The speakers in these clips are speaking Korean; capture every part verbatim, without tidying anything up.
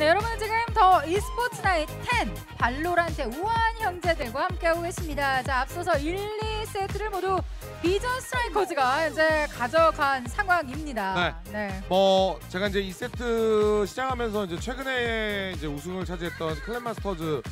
네, 여러분 지금 더 e스포츠 나잇 텐 발로란트의 우아한 형제들과 함께하고 계십니다. 자, 앞서서 일, 이 세트를 모두 비전 스트라이커즈가 이제 가져간 상황입니다. 네. 네. 뭐 제가 이제 이 세트 시작하면서 이제 최근에 이제 우승을 차지했던 클랜 마스터즈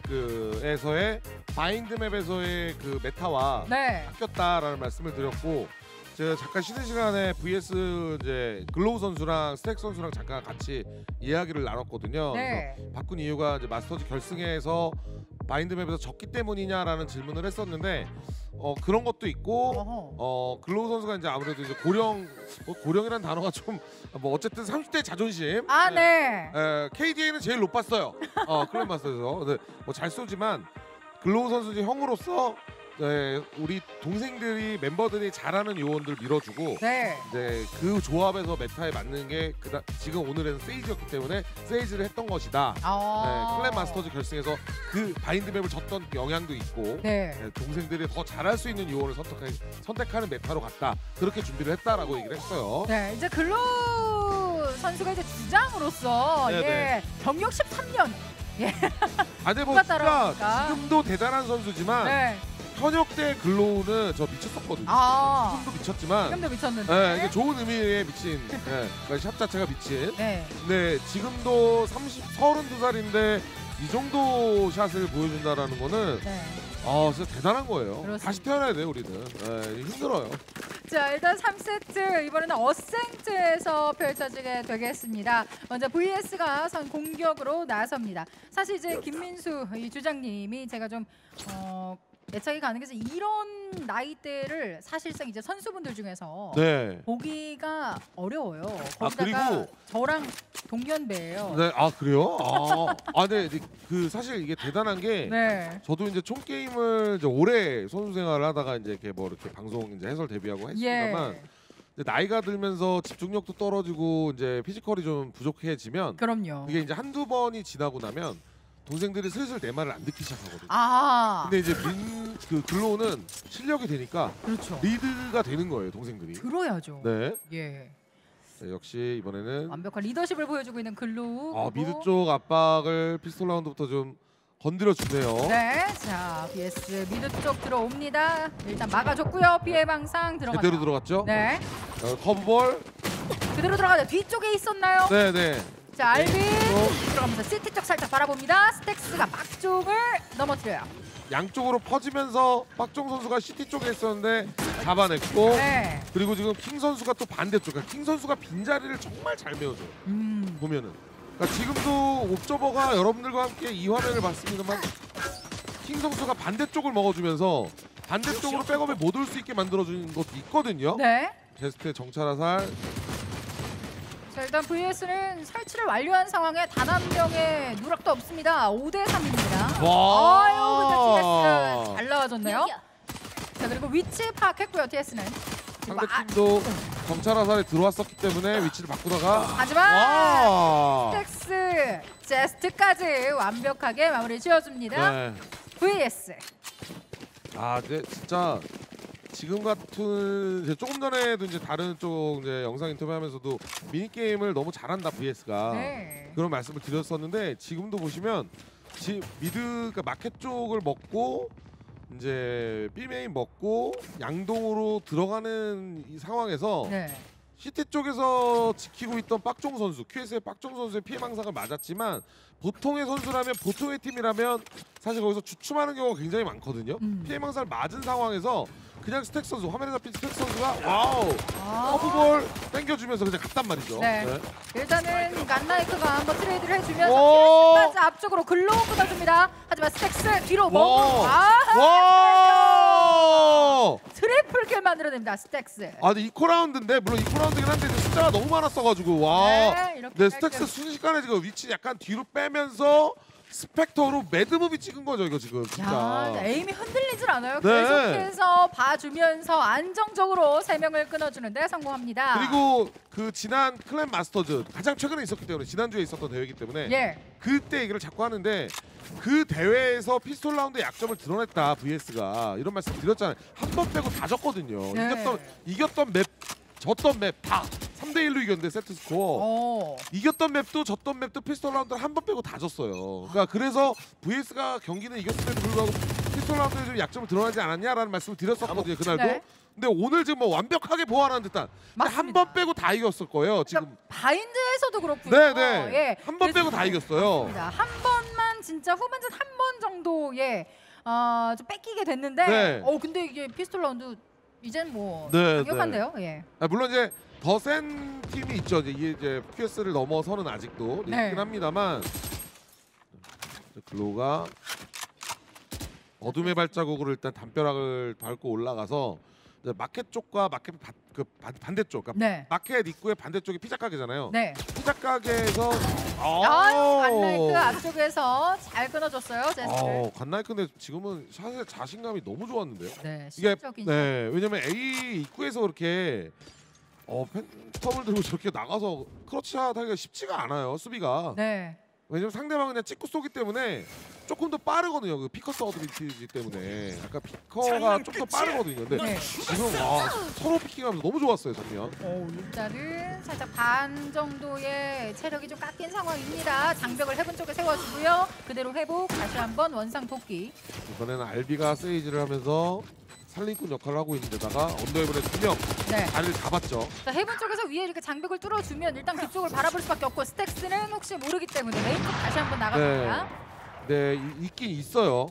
그에서의 바인드 맵에서의 그 메타와 네. 바뀌었다라는 말씀을 드렸고, 제가 잠깐 쉬는 시간에 브이에스 이제 글로우 선수랑 스택 선수랑 잠깐 같이 이야기를 나눴거든요. 네. 그래서 바꾼 이유가 이제 마스터즈 결승에서 바인드 맵에서 졌기 때문이냐라는 질문을 했었는데, 어 그런 것도 있고, 어허. 어 글로우 선수가 이제 아무래도 이제 고령, 뭐 고령이라는 단어가 좀 뭐 어쨌든 삼십 대 자존심. 아, 네. 에, 케이디에이는 제일 높았어요. 어 클랜 마스터에서. 근데 뭐 잘 쏘지만 글로우 선수 이제 형으로서 네, 우리 동생들이 멤버들이 잘하는 요원들 밀어주고, 네. 이제 그 조합에서 메타에 맞는 게 그다, 지금 오늘은 세이지였기 때문에 세이지를 했던 것이다. 아. 네, 클랜 마스터즈 결승에서 그 바인드 맵을 졌던 영향도 있고, 네. 네, 동생들이 더 잘할 수 있는 요원을 선택하, 선택하는 메타로 갔다. 그렇게 준비를 했다라고 얘기를 했어요. 네, 이제 글로우 선수가 이제 주장으로서 네, 예, 네. 경력 십삼 년. 예. 아, 근데 뭐 누가 진짜 따라갑니까? 지금도 대단한 선수지만 네. 현역 때 글로우는 저 미쳤었거든요. 아. 지금도 미쳤지만, 지금도 미쳤는데. 네, 이게 좋은 의미에 미친, 네, 그러니까 샵 자체가 미친. 네. 네, 지금도 삼십, 서른두 살인데 이 정도 샷을 보여준다라는 거는 네. 아, 진짜 대단한 거예요. 그렇습니다. 다시 태어나야 돼요, 우리는. 네, 힘들어요. 자, 일단 삼 세트 이번에는 어센트에서 펼쳐지게 되겠습니다. 먼저 브이에스가 선 공격으로 나섭니다. 사실 이제 김민수 이 주장님이 제가 좀 어, 애착이 가는 게 이런 나이대를 사실상 이제 선수분들 중에서 네. 보기가 어려워요. 아, 거기다가 그리고 저랑 동년배예요. 네, 아 그래요? 아, 아, 네, 네, 그 사실 이게 대단한 게, 네. 저도 이제 총 게임을 이제 오래 선수 생활을 하다가 이제 이렇게 뭐 이렇게 방송 이제 해설 데뷔하고 했습니다만, 예. 이제 나이가 들면서 집중력도 떨어지고 이제 피지컬이 좀 부족해지면, 그럼요. 이게 이제 한두 번이 지나고 나면 동생들이 슬슬 내 말을 안 듣기 시작하거든요. 아. 근데 이제 민 그 글로우는 실력이 되니까 그렇죠. 리드가 되는 거예요, 동생들이. 들어야죠. 네. 예. 네, 역시 이번에는 완벽한 리더십을 보여주고 있는 글로우. 아, 그리고 미드 쪽 압박을 피스톨 라운드부터 좀 건드려 주네요. 네, 자 비에스 미드 쪽 들어옵니다. 일단 막아줬고요. 피해 방상 들어가. 제대로 들어갔죠? 네, 어, 커브볼. 그대로 들어가죠. 뒤쪽에 있었나요? 네, 네. 자 알빈 또 들어가면서 시티 쪽 살짝 바라봅니다. 스택스가 박 쪽을 넘어뜨려요. 양쪽으로 퍼지면서 박종 선수가 시티 쪽에 있었는데 잡아냈고, 네, 그리고 지금 킹 선수가 또 반대쪽. 그러니까 킹 선수가 빈자리를 정말 잘 메워줘요. 음, 보면은. 그러니까 지금도 옵저버가 여러분들과 함께 이 화면을 봤습니다만, 킹 선수가 반대쪽을 먹어주면서 반대쪽으로 백업에 못 올 수 있게 만들어주는 것도 있거든요. 네. 제스트의 정찰화살. 자 일단 브이에스는 설치를 완료한 상황에 단 한 명의 누락도 없습니다. 오 대 삼입니다. 와. 아유, 근데 티에스 잘 나와줬네요. 자 그리고 위치 파악했고요. 티에스는. 상대 팀도 정찰화살에 들어왔었기 때문에 위치를 바꾸다가, 하지만 와. 스택스 제스트까지 완벽하게 마무리 지어줍니다. 네. 브이에스. 아, 네, 진짜 지금 같은, 이제 조금 전에도 이제 다른 쪽 이제 영상 인터뷰하면서도 미니 게임을 너무 잘한다 브이에스가. 네. 그런 말씀을 드렸었는데, 지금도 보시면 지 미드, 그러니까 마켓 쪽을 먹고 이제 B 메인 먹고 양동으로 들어가는 이 상황에서 네. 시티 쪽에서 지키고 있던 박종 선수, 큐에스의 박종 선수의 피해 망상을 맞았지만, 보통의 선수라면, 보통의 팀이라면 사실 거기서 주춤하는 경우가 굉장히 많거든요. 음. 피해 망상을 맞은 상황에서 그냥 스택 선수, 화면에 잡힌 스택 선수가 와우! 아. 커브볼 땡겨주면서 그냥 갔단 말이죠. 네. 일단은 갓나이크가 한번 트레이드를 해주면서 오. 티에스까지 앞쪽으로 글로우 끊어줍니다. 하지만 스택스 뒤로 와. 머고 아, 와! 트리플 킬 만들어냅니다. 스택스. 아, 근데 이코 라운드인데, 물론 이코 라운드긴 한데 이제 숫자가 너무 많았어가지고, 와. 네, 이렇게 네, 깔끔. 스택스 순식간에 지금 위치 약간 뒤로 빼면서 스펙터로 매드무비 찍은 거죠, 이거 지금 진짜. 야, 에임이 흔들리질 않아요. 네. 계속해서 봐주면서 안정적으로 세 명을 끊어주는데 성공합니다. 그리고 그 지난 클랜 마스터즈, 가장 최근에 있었기 때문에, 지난주에 있었던 대회이기 때문에 예, 그때 얘기를 자꾸 하는데, 그 대회에서 피스톨 라운드의 약점을 드러냈다 브이에스가, 이런 말씀 드렸잖아요. 한 번 빼고 다 졌거든요. 네. 이겼던 이겼던 맵, 졌던 맵 다 삼 삼 대 일로 이겼는데 세트 스코어. 어. 이겼던 맵도 졌던 맵도 피스톨 라운드를 한 번 빼고 다 졌어요. 그러니까 그래서 브이에스가 경기는 이겼음에도 불구하고 피스톨 라운드에 좀 약점을 드러나지 않았냐라는 말씀을 드렸었거든요. 그날도. 네. 근데 오늘 지금 뭐 완벽하게 보완하는 듯한 한 맞습니다. 번 빼고 다 이겼을 거예요. 지금. 그러니까 바인드에서도 그렇고요. 네네. 예. 한 번 빼고 다 이겼어요. 맞습니다. 한 번만 진짜 후반전 한 번 정도에 어, 좀 뺏기게 됐는데 네. 어 근데 이게 피스톨 라운드 이젠 뭐 네, 강력한데요. 예. 아, 물론 이제 더 센 팀이 있죠. 이제 이게 이제 큐에스를 넘어서는 아직도 네. 있긴 합니다만 글로우가 어둠의 발자국으로 일단 담벼락을 밟고 올라가서 이제 마켓 쪽과 마켓 바, 그 반, 반대쪽, 그러니까 네. 마켓 입구의 반대쪽이 피자 가게잖아요. 네. 피자 가게에서 아유, 간라이크 앞쪽에서 잘 끊어줬어요. 제스를. 어, 간나이크인데 지금은 샷의 자신감이 너무 좋았는데요. 네. 이게 시적인 네, 왜냐면 A 입구에서 그렇게 어 팬텀을 들고 저렇게 나가서 크러치샷 하기가 쉽지가 않아요. 수비가. 네. 왜냐면 상대방은 그냥 찍고 쏘기 때문에 조금 더 빠르거든요. 그 피커스 어드밴티지 때문에 약간 피커가 좀 더 빠르거든요. 근데 네. 지금 와 서로 피킹하면서 너무 좋았어요, 장면. 오, 일단은 살짝 반 정도의 체력이 좀 깎인 상황입니다. 장벽을 해븐 쪽에 세워주고요. 그대로 회복, 다시 한번 원상 복귀. 이번에는 알비가 세이지를 하면서 살림꾼 역할을 하고 있는데다가 언더헤븐의 두 명 네. 자리를 잡았죠. 자, 해븐 쪽에서 위에 이렇게 장벽을 뚫어주면 일단 그쪽을 바라볼 수밖에 없고 스택스는 혹시 모르기 때문에 메인 쪽 다시 한번 나갑니다. 네, 이, 있긴 있어요.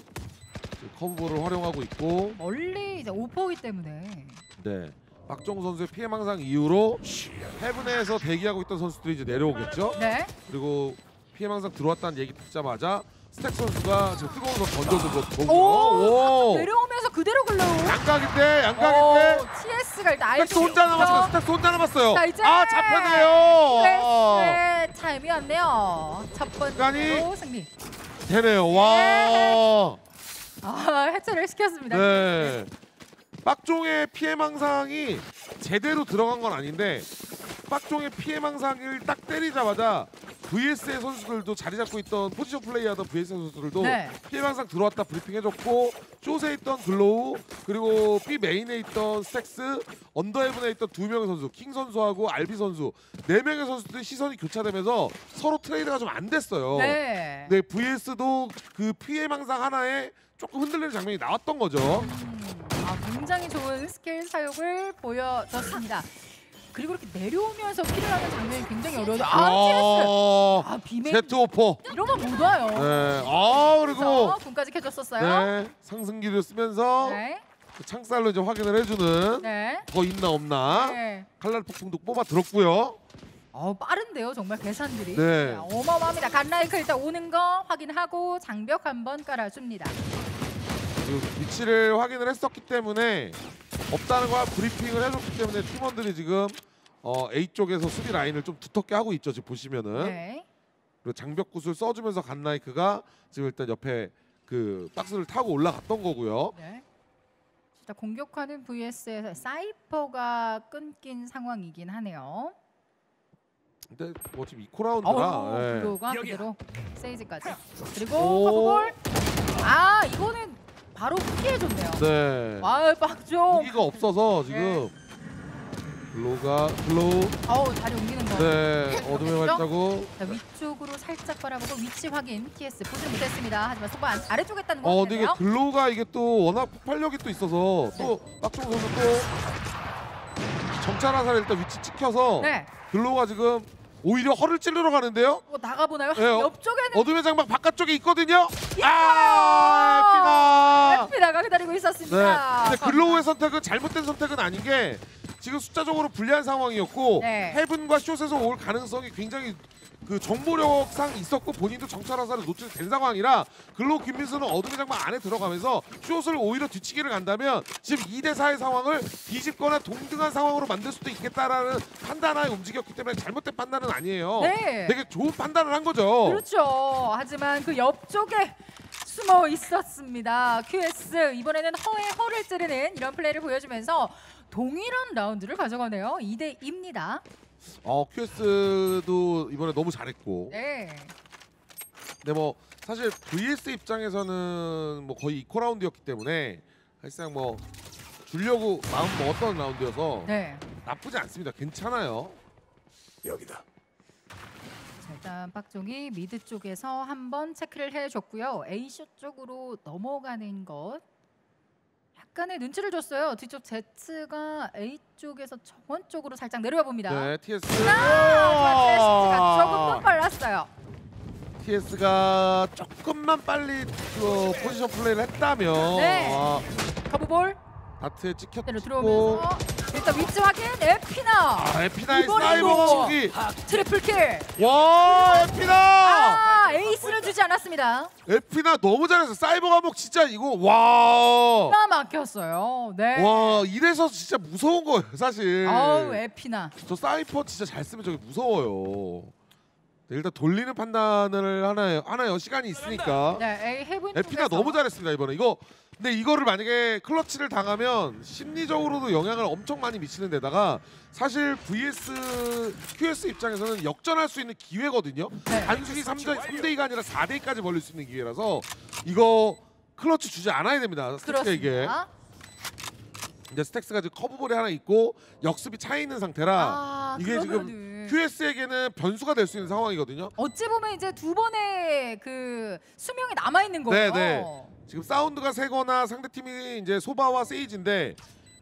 커브볼을 활용하고 있고, 멀리 이제 오퍼이기 때문에 네. 박정우 선수의 피해 망상 이후로 헤븐에서 대기하고 있던 선수들이 이제 내려오겠죠. 네. 그리고 피해 망상 들어왔다는 얘기 듣자마자 스택 선수가 지금 뜨거운 거 던져준 거 오, 보고 내려오면서 그대로 글로우. 양각인데 양각인데 오, 티에스가 일단 알고 스택 혼자 남았어요. 스택 혼자 남았어요. 자, 이제 아 잡혔네요. 티에스의 타임이 왔네요. 첫 번째로 승리. 되네요. 와. 아, 해체를 시켰습니다. 네. 빡종의 피해 망상이 제대로 들어간 건 아닌데 빡종의 피해 망상을 딱 때리자마자 브이에스의 선수들도 자리 잡고 있던 포지션 플레이하던 브이에스 선수들도 네. 피해 망상 들어왔다 브리핑 해줬고 숏에 있던 글로우 그리고 B 메인에 있던 스택스 언더헤븐에 있던 두 명의 선수 킹 선수하고 알비 선수 네 명의 선수들이 시선이 교차되면서 서로 트레이드가 좀 안 됐어요. 네. 네, 브이에스도 그 피해 망상 하나에 조금 흔들리는 장면이 나왔던 거죠. 음, 아, 굉장히 좋은 스킬 사용을 보여줬습니다. 그리고 이렇게 내려오면서 킬을 하는 장면이 굉장히 어려워요. 아, 티에스. 아, 아, 비메인. 제트 오퍼. 이러면 못 와요. 네. 아, 그리고 그래서 군까지 켜줬었어요. 네, 상승기를 쓰면서 네. 그 창살로 이제 확인을 해주는 네. 더 있나 없나 네. 칼날 폭풍도 뽑아 들었고요. 어, 빠른데요, 정말 계산들이. 네. 자, 어마어마합니다. 간라이크 일단 오는 거 확인하고 장벽 한번 깔아줍니다. 그리고 위치를 확인을 했었기 때문에 없다는 거와 브리핑을 해줬기 때문에 팀원들이 지금 어, A 쪽에서 수비 라인을 좀 두텁게 하고 있죠. 지금 보시면은 네. 그리고 장벽 굿을 써주면서 간라이크가 지금 일단 옆에 그 박스를 타고 올라갔던 거고요. 네. 일단 공격하는 브이에스에서 사이퍼가 끊긴 상황이긴 하네요. 근데 뭐 지금 이코 라운드라 어, 예. 블루가 그대로 세이지까지. 그리고 오. 커브볼. 아, 이거는 바로 피해줬네요. 네. 아, 빡좀. 무기가 없어서 지금 글로우가 글로우 어우, 다리 옮기는 거. 네 어둠의 발자국. 자, 위쪽으로 살짝 바라보고 위치 확인. 티에스 보지 못했습니다. 하지만 속바 안- 아래쪽에 있다는 거 어 근데 이게 같네요. 글로우가 이게 또 워낙 폭발력이 또 있어서 또 박종 선수 또 정찰 화살 일단 위치 찍혀서 네. 글로우가 지금 오히려 허를 찌르러 가는데요. 어, 나가 보나요? 네, 어- 옆쪽에는 어둠의 장막 바깥쪽에 있거든요. 아, 에피나가 기다리고 있었습니다. 네. 근데 글로우의 선택은 잘못된 선택은 아닌 게 지금 숫자적으로 불리한 상황이었고 네. 헤븐과 숏에서 올 가능성이 굉장히 그 정보력상 있었고 본인도 정찰 화살에 노출된 상황이라 글로우 김민수는 어둠의 장막 안에 들어가면서 숏을 오히려 뒤치기를 간다면 지금 이 대 사의 상황을 뒤집거나 동등한 상황으로 만들 수도 있겠다라는 판단하에 움직였기 때문에 잘못된 판단은 아니에요. 네. 되게 좋은 판단을 한 거죠. 그렇죠. 하지만 그 옆쪽에 숨어 있었습니다. 큐에스 이번에는 허에 허를 찌르는 이런 플레이를 보여주면서 동일한 라운드를 가져가네요. 이 대 이입니다. 어 큐에스도 이번에 너무 잘했고 네. 근데 뭐 사실 브이에스 입장에서는 뭐 거의 이코 라운드였기 때문에 사실상 뭐 주려고 마음 먹었던 라운드여서 네. 나쁘지 않습니다. 괜찮아요. 여기다. 자, 일단 박종이 미드 쪽에서 한번 체크를 해줬고요. A쇼 쪽으로 넘어가는 것 약간의 눈치를 줬어요. 뒤쪽 Z가 A 쪽에서 정원 쪽으로 살짝 내려와 봅니다. 네, 티에스. 아, 조금 더 빨랐어요. 티에스가 조금만 빨리 그 포지션 플레이를 했다면 네. 아, 커브볼 다트에 찍혔고 대로 들어오면서 일단 위치 확인. 에피나 아, 에피나의 이번에도 사이버가 공기. 트리플 킬. 와, 에피나! 아, 에이스를 주지 않았습니다. 에피나 너무 잘했어. 사이버 감옥 진짜 이거 와. 나 막혔어요. 네. 와, 이래서 진짜 무서운 거예요, 사실. 아우, 에피나. 저 사이퍼 진짜 잘 쓰면 저게 무서워요. 네, 일단 돌리는 판단을 하나요. 하나요. 시간이 있으니까. 네, A 헤븐 에피나 쪽에서. 너무 잘했습니다, 이번에. 이거 근데 이거를 만약에 클러치를 당하면 심리적으로도 영향을 엄청 많이 미치는 데다가 사실 브이에스 큐에스 입장에서는 역전할 수 있는 기회거든요. 네. 단순히 삼 대 이가 아니라 사 대 이까지 벌릴 수 있는 기회라서 이거 클러치 주지 않아야 됩니다. 스택스에게. 그렇습니다. 이제 스택스가 지금 커브볼이 하나 있고 역습이 차 있는 상태라 아, 이게 그러면은. 지금 큐에스에게는 변수가 될 수 있는 상황이거든요. 어찌 보면 이제 두 번의 그 수명이 남아 있는 거예요. 네, 네. 지금 사운드가 세거나 상대팀이 이제 소바와 세이지인데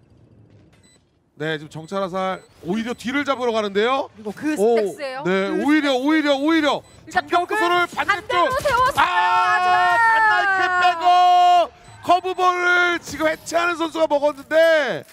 네, 지금 정찰화살 오히려 뒤를 잡으러 가는데요. 그리고 그 오, 스택스예요. 네, 그 오히려 오히려 오히려 일단 장벽구소를 벽을 반대쪽 반대로 세웠어요. 아, 갓나이크 빼고 커브볼을 지금 해체하는 선수가 먹었는데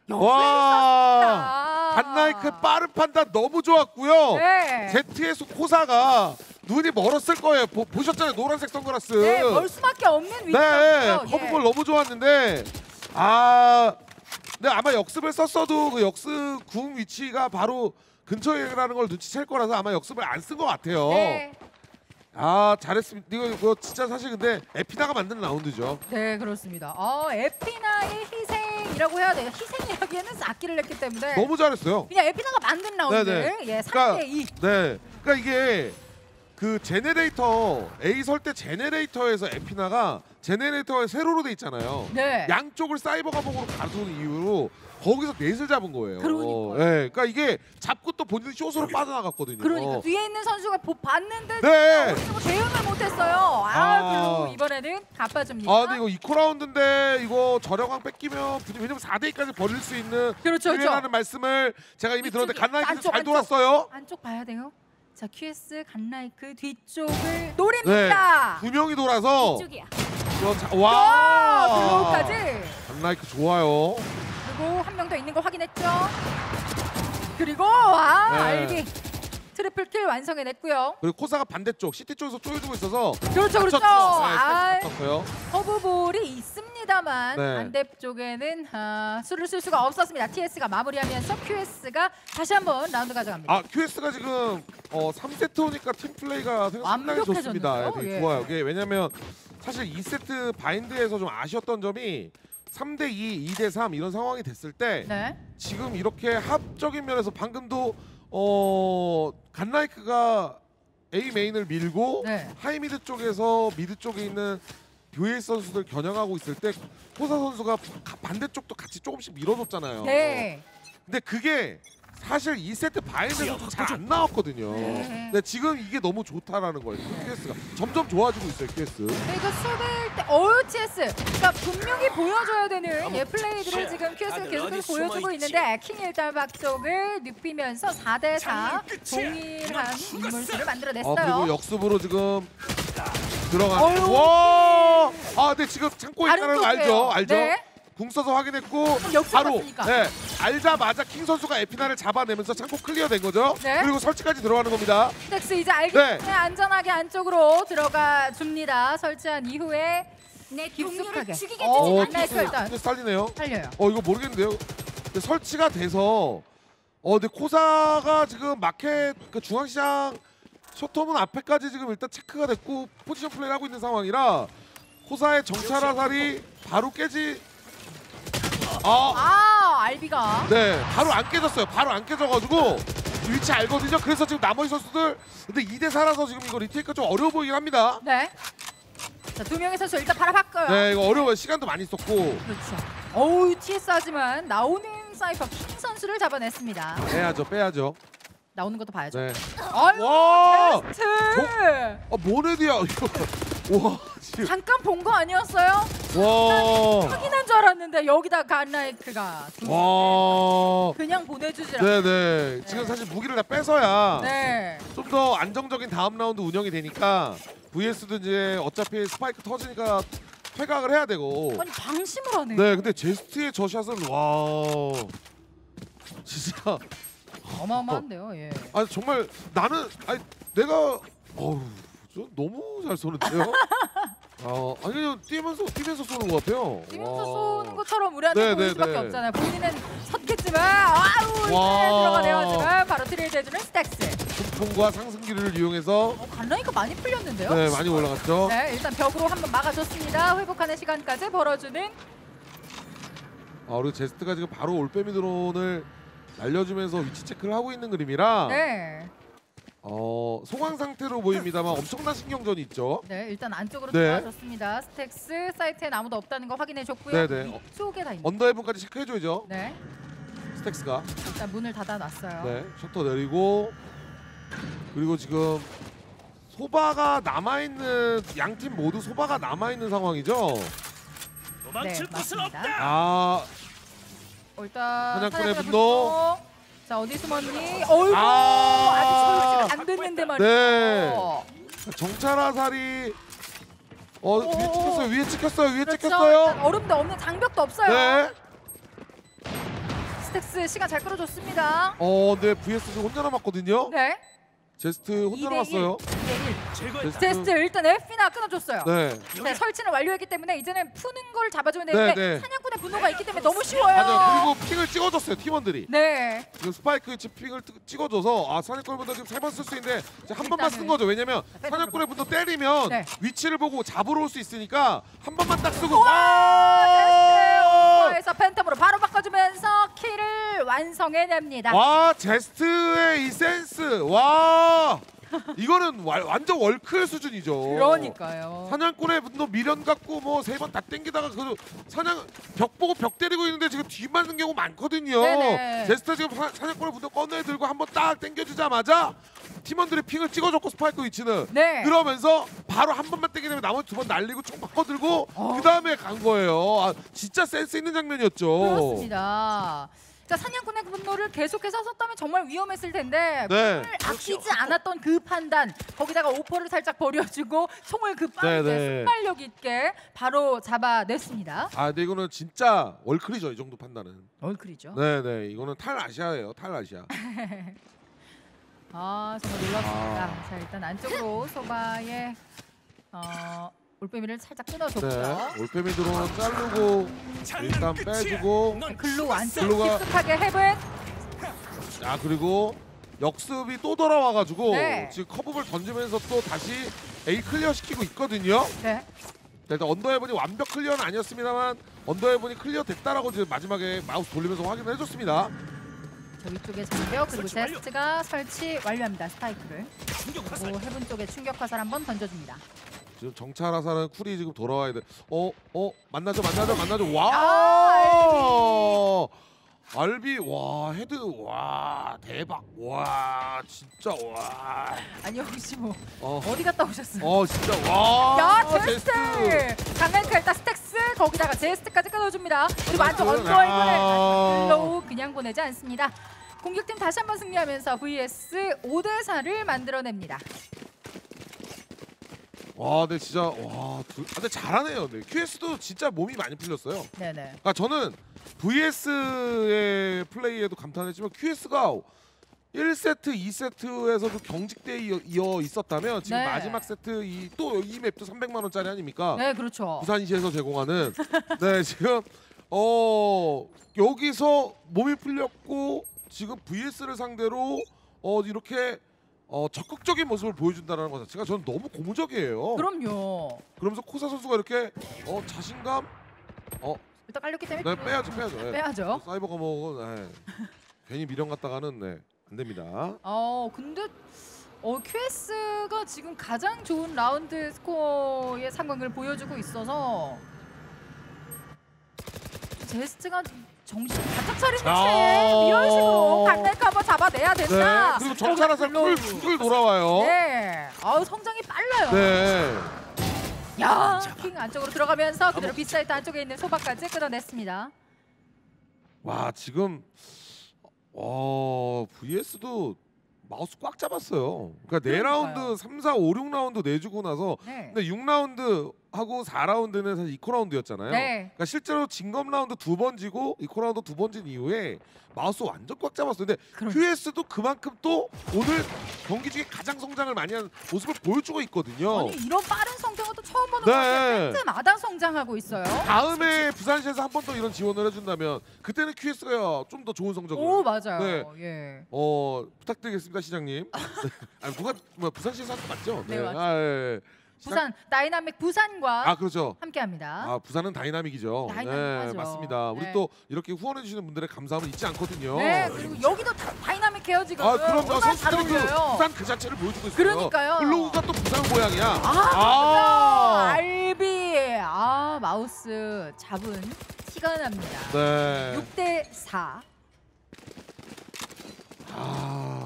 와, 갓나이크 빠른 판단 너무 좋았고요. 네. 제트에서 코사가 눈이 멀었을 거예요. 보, 보셨잖아요, 노란색 선글라스. 네, 멀 수밖에 없는 네, 위치였어요. 커브볼 너무 좋았는데 아, 근데 아마 역습을 썼어도 그 역습 궁 위치가 바로 근처에라는 걸 눈치챌 거라서 아마 역습을 안 쓴 것 같아요. 네. 아, 잘했습니다. 이거, 이거 진짜 사실 근데 에피나가 만든 라운드죠. 네, 그렇습니다. 어, 에피나의 희생이라고 해야 돼요. 희생이라기에는 악기를 냈기 때문에 너무 잘했어요. 그냥 에피나가 만든 라운드. 네네. 예, 그러니까- 삼 대 이. 네, 그러니까 이게 그 제네레이터 A 설 때 제네레이터에서 에피나가 제네레이터에 세로로 돼 있잖아요. 네. 양쪽을 사이버 감옥으로 가두는 이유로 거기서 넷을 잡은 거예요. 그러니까요. 네, 그러니까 이게 잡고 또 본인 쇼스로 빠져나갔거든요. 그러니까 뒤에 있는 선수가 보, 봤는데 네. 어디서 대응을 못했어요. 아, 아. 그리고 이번에는 갚아줍니다. 아, 근데 이거 이코 라운드인데 이거 저력왕 뺏기면 분위- 왜냐면 사 대 이까지 벌릴 수 있는 그렇죠, 기회라는 그렇죠. 말씀을 제가 이미 들었는데 이쪽이- 갓나이크 안쪽, 잘 안쪽. 돌았어요. 안쪽 봐야 돼요. 자, 큐에스 갓라이크 뒤쪽을 노립니다. 두 명이 돌아서 이쪽이야. 이거 자- 와, 와, 블로우까지. 갓나이크 좋아요. 그리고 한 명 더 있는 거 확인했죠. 그리고 와, 네. 알비 트리플 킬 완성해냈고요. 그리고 코사가 반대쪽 시티 쪽에서 쪼여주고 있어서 그렇죠, 그렇죠. 아, 쳤어요. 커브볼이 있습니다만 네. 반대쪽에는 아, 수를 쓸 수가 없었습니다. 티에스가 마무리하면서 큐에스가 다시 한번 라운드 가져갑니다. 아, 큐에스가 지금 어, 삼 세트 오니까 팀 플레이가 상당히 좋습니다. 완벽해졌는데요? 되게 예. 좋아요. 이게 왜냐면 사실 이 세트 바인드에서 좀 아쉬웠던 점이 삼 대 이, 이 대 삼 이런 상황이 됐을 때 네. 지금 이렇게 합적인 면에서 방금도 어, 갓나이크가 A 메인을 밀고 네. 하이미드 쪽에서 미드 쪽에 있는 뷰에이 선수들 겨냥하고 있을 때 호사 선수가 가- 반대쪽도 같이 조금씩 밀어줬잖아요. 네. 근데 그게 사실 이 세트 바인드에서 좀 잘 안 나왔거든요. 네. 근데 지금 이게 너무 좋다라는 거예요. 큐에스가 점점 좋아지고 있어요. 큐에스. 그러니까 수비일 때 어우 티에스 그러니까 분명히 보여줘야 되는 예 플레이들을 지금 큐에스가 계속해서 보여주고 있는데 킹 일단 박쪽을 눕히면서 사 대 사 동일한 인물수를 아, 만들어냈어요. 그리고 역습으로 지금 들어가. 어휴. 와! 아, 네, 지금 창고에 다른 있다는 거 알죠? 쪽이에요. 알죠? 네. 궁 써서 확인했고 역습 바로 맞습니까? 네, 알자마자 킹 선수가 에피나를 잡아내면서 창고 클리어된 거죠. 네. 그리고 설치까지 들어가는 겁니다. 텍스 이제 알기 네. 때문에 안전하게 안쪽으로 들어가 줍니다. 설치한 이후에 내 깊숙하게. 동료를 죽이게 어, 두지 네, 않겠어. 일단. 근데 살리네요. 살려요. 어, 이거 모르겠는데요. 근데 설치가 돼서 어, 근데 코사가 지금 마켓 그 중앙시장 쇼트홈은 앞에까지 지금 일단 체크가 됐고 포지션 플레이를 하고 있는 상황이라 코사의 정찰 화살이 바로 깨지. 아, 아 알비가 네, 바로 안 깨졌어요. 바로 안 깨져가지고 위치 알거든요. 그래서 지금 나머지 선수들 근데 이 대 사라서 지금 이거 리테이크가 좀 어려워 보이긴 합니다. 네. 자, 두 명의 선수 일단 바로 바꿔요. 네, 이거 어려워요. 시간도 많이 썼고. 그렇죠. 어우 티에스 하지만 나오는 사이퍼 킹 선수를 잡아냈습니다. 빼야죠, 빼야죠. 나오는 것도 봐야죠. 네. 아유, 와! 제스트! 아, 모네드야 이거. 와, 지금. 잠깐 본 거 아니었어요? 와. 확인한 줄 알았는데 여기다 간라이크가 와. 그냥 보내주질 않아요. 네네. 지금 사실 무기를 다 빼서야 네. 좀 더 안정적인 다음 라운드 운영이 되니까 브이에스도 이제 어차피 스파이크 터지니까 퇴각을 해야 되고. 아니 방심을 하네. 네, 근데 제스트의 저 샷은 와 진짜 어마어마한데요. 예. 아니 정말 나는 아니 내가 어우 저 너무 잘 쏘는데요. 아 아니요 뛰면서 뛰면서 쏘는 것 같아요. 뛰면서 와. 쏘는 것처럼 우리한테 네, 보일 네, 수밖에 네. 없잖아요. 본인은 섰겠지만 아우 와. 네, 들어가네요. 지금 바로 트레이드 해주는 스택스. 풍풍과 상승기를 이용해서 어, 간라이크 많이 풀렸는데요. 네 많이 올라갔죠. 네, 일단 벽으로 한번 막아줬습니다. 회복하는 시간까지 벌어주는. 아 그리고 제스트가 지금 바로 올빼미 드론을 날려주면서 위치 체크를 하고 있는 그림이라 네. 어 소강 상태로 보입니다만 엄청난 신경전이 있죠. 네, 일단 안쪽으로 네. 들어와줬습니다. 스택스 사이트엔 아무도 없다는 거 확인해줬고요. 네, 네. 어, 이쪽에 다 있는. 언더헤븐까지 체크해줘야죠. 네, 스택스가. 일단 문을 닫아놨어요. 네, 셔터 내리고 그리고 지금 소바가 남아있는 양 팀 모두 소바가 남아있는 상황이죠. 네, 맞습니다. 아, 어, 일단 사냥꾼의 사냥꾼의 분노. 자, 어디 숨었니? 어이구, 아. 아직 소유지가 안 됐는데 말이죠. 네. 정찰 화살이 어 위에 찍혔어요. 위에 찍혔어요. 위에 그렇죠. 찍혔어요. 일단 얼음도 없는 장벽도 없어요. 네. 스택스 시간 잘 끌어줬습니다. 어, 네 브이에스 지금 혼자 남았거든요. 네. 제스트 혼자 이 대 일. 남았어요. 이 대 일. 제스트. 제스트 일단 에프나 끊어줬어요. 네. 네, 설치는 완료했기 때문에 이제는 푸는 걸 잡아주면 되는데 네, 네. 사냥꾼의 분노가 있기 때문에 너무 쉬워요. 맞아요. 그리고 핑을 찍어줬어요 팀원들이. 네. 지금 스파이크 치 핑을 뜨- 찍어줘서 아 사냥꾼의 분도 지금 세 번 쓸 수 있는데 이제 한 번만 쓴 일단은 거죠. 왜냐면 펜타로 사냥꾼의 분도 때리면 네. 위치를 보고 잡으러 올 수 있으니까 한 번만 딱 쓰고 와! 와! 제스트 오퍼에서 바로 바꿔주면서 킬을 완성해냅니다. 와 제스트의 이 센스 와 이거는 와, 완전 월클 수준이죠. 그러니까요. 사냥꾼의 분노 미련 갖고 뭐 세 번 다 땡기다가 그 사냥 벽 보고 벽 때리고 있는데 지금 뒤 맞는 경우 많거든요. 네네. 제스터 지금 사, 사냥꾼의 분노 꺼내 들고 한번 딱 땡겨주자마자 팀원들이 핑을 찍어줬고 스파이크 위치는 네. 그러면서 바로 한 번만 땡기면 나머지 두 번 날리고 총 바꿔 들고 어. 그 다음에 간 거예요. 아, 진짜 센스 있는 장면이었죠. 그렇습니다. 자, 사냥꾼의 분노를 계속해서 썼다면 정말 위험했을 텐데 네. 총을 아끼지 않았던 그 판단, 거기다가 오퍼를 살짝 버려주고 총을 그 빠르게 네, 네. 순발력 있게 바로 잡아냈습니다. 아 근데 이거는 진짜 월클이죠 이 정도 판단은. 얼클이죠. 네네 이거는 탈아시아예요 탈아시아. 아, 정말 놀랍습니다. 아. 자, 일단 안쪽으로 소바의 어, 올빼미를 살짝 끊어줬고요. 네 올빼미 드론 자르고 일단 빼주고 글로 안쪽 글로가- 깊숙하게 헤븐. 아 그리고 역습이 또 돌아와가지고 네. 지금 커브를 던지면서 또 다시 A 클리어 시키고 있거든요. 네. 일단 언더헤븐이 완벽 클리어는 아니었습니다만 언더헤븐이 클리어 됐다라고 지금 마지막에 마우스 돌리면서 확인을 해줬습니다. 저 위쪽에 장벽 그리고 제스트가 설치 완료합니다. 스파이크를. 그리고 헤븐 쪽에 충격 화살 한번 던져줍니다. 지금 정찰 화살은 쿨이 지금 돌아와야 돼. 어, 어, 만나죠, 만나죠, 만나죠. 아, 와, 알비, 와, 헤드, 와, 대박, 와, 진짜, 와, 아니 혹시 뭐 어, 어디 갔다 오셨어요? 어, 진짜, 와, 야, 제스트! 강할카 일단 스택스 거기다가 제스트까지 끊어줍니다. 그리고 안쪽 제스트. 언더이브를 아. 글로우 그냥 보내지 않습니다. 공격팀 다시 한번 승리하면서 브이에스 오 대 사를 만들어냅니다. 와, 근데 진짜, 와, 두, 아, 근데 잘하네요. 네. 큐에스도 진짜 몸이 많이 풀렸어요. 네네. 그러니까 저는 브이에스의 플레이에도 감탄했지만 큐에스가 일 세트, 이 세트에서도 경직돼 이어, 이어 있었다면 지금 네. 마지막 세트 이 또 이 맵도 삼백만 원짜리 아닙니까? 네, 그렇죠. 부산시에서 제공하는 네 지금 어 여기서 몸이 풀렸고 지금 브이에스를 상대로 어 이렇게 어 적극적인 모습을 보여준다는 것 자체가 저는 너무 고무적이에요. 그럼요. 그러면서 코사 선수가 이렇게 어 자신감 어 일단 깔렸기 때문에 네, 빼야죠 빼야죠. 네. 빼야죠. 사이버 거먹은 네. 괜히 미련 갖다가는 네, 안 됩니다. 어 근데 어 큐에스가 지금 가장 좋은 라운드 스코어의 상황을 보여주고 있어서 제스트가 정신 바짝 차리는 아. 채 이런 식으로 간날카 한번 잡아내야 네. 된다. 그리고 정찰화살 글로우. 풀풀 돌아와요. 네. 아우 성장이 빨라요. 네. 야, 킹 안쪽으로 들어가면서 그대로 빗사이트 안쪽에 있는 소바까지 끊어냈습니다. 와 지금 어 브이에스도 마우스 꽉 잡았어요. 그러니까 네 그러니까요. 라운드, 삼, 사, 오, 육 라운드 내주고 나서 네. 근데 육 라운드 하고 사 라운드는 사실 이코 라운드였잖아요. 네. 그러니까 실제로 진검 라운드 두 번 지고 이코 라운드 두 번 진 이후에 마우스 완전 꽉 잡았어요. 근데 그러니까. 큐에스도 그만큼 또 오늘 경기 중에 가장 성장을 많이 한 모습을 보여주고 있거든요. 아니 이런 빠른 성장은 또 처음 보는 네. 것 같아요. 세트마다 성장하고 있어요. 다음에 부산시에서 한 번 더 이런 지원을 해준다면 그때는 큐에스가 좀 더 좋은 성적을 오 맞아요. 네. 예. 어 부탁드리겠습니다 시장님. 네. 아니 누가 뭐 부산시에서 한 거 맞죠? 네, 맞죠. 아, 예, 예. 시장- 부산 다이나믹 부산과 아 그렇죠. 함께합니다. 아 부산은 다이나믹이죠. 다이나믹하죠. 네 맞습니다. 우리 네. 또 이렇게 후원해 주시는 분들의 감사함을 잊지 않거든요. 네 그리고 여기도 다, 다이나믹해요 지금. 아 그럼요. 얼마나 잘 선수들도 어울려요. 부산 그 자체를 보여주고 있어요. 그러니까요. 글로우가 또 부산 고향이야. 아, 아. 알비 아 마우스 잡은 티가 납니다. 네. 육 대 사. 아.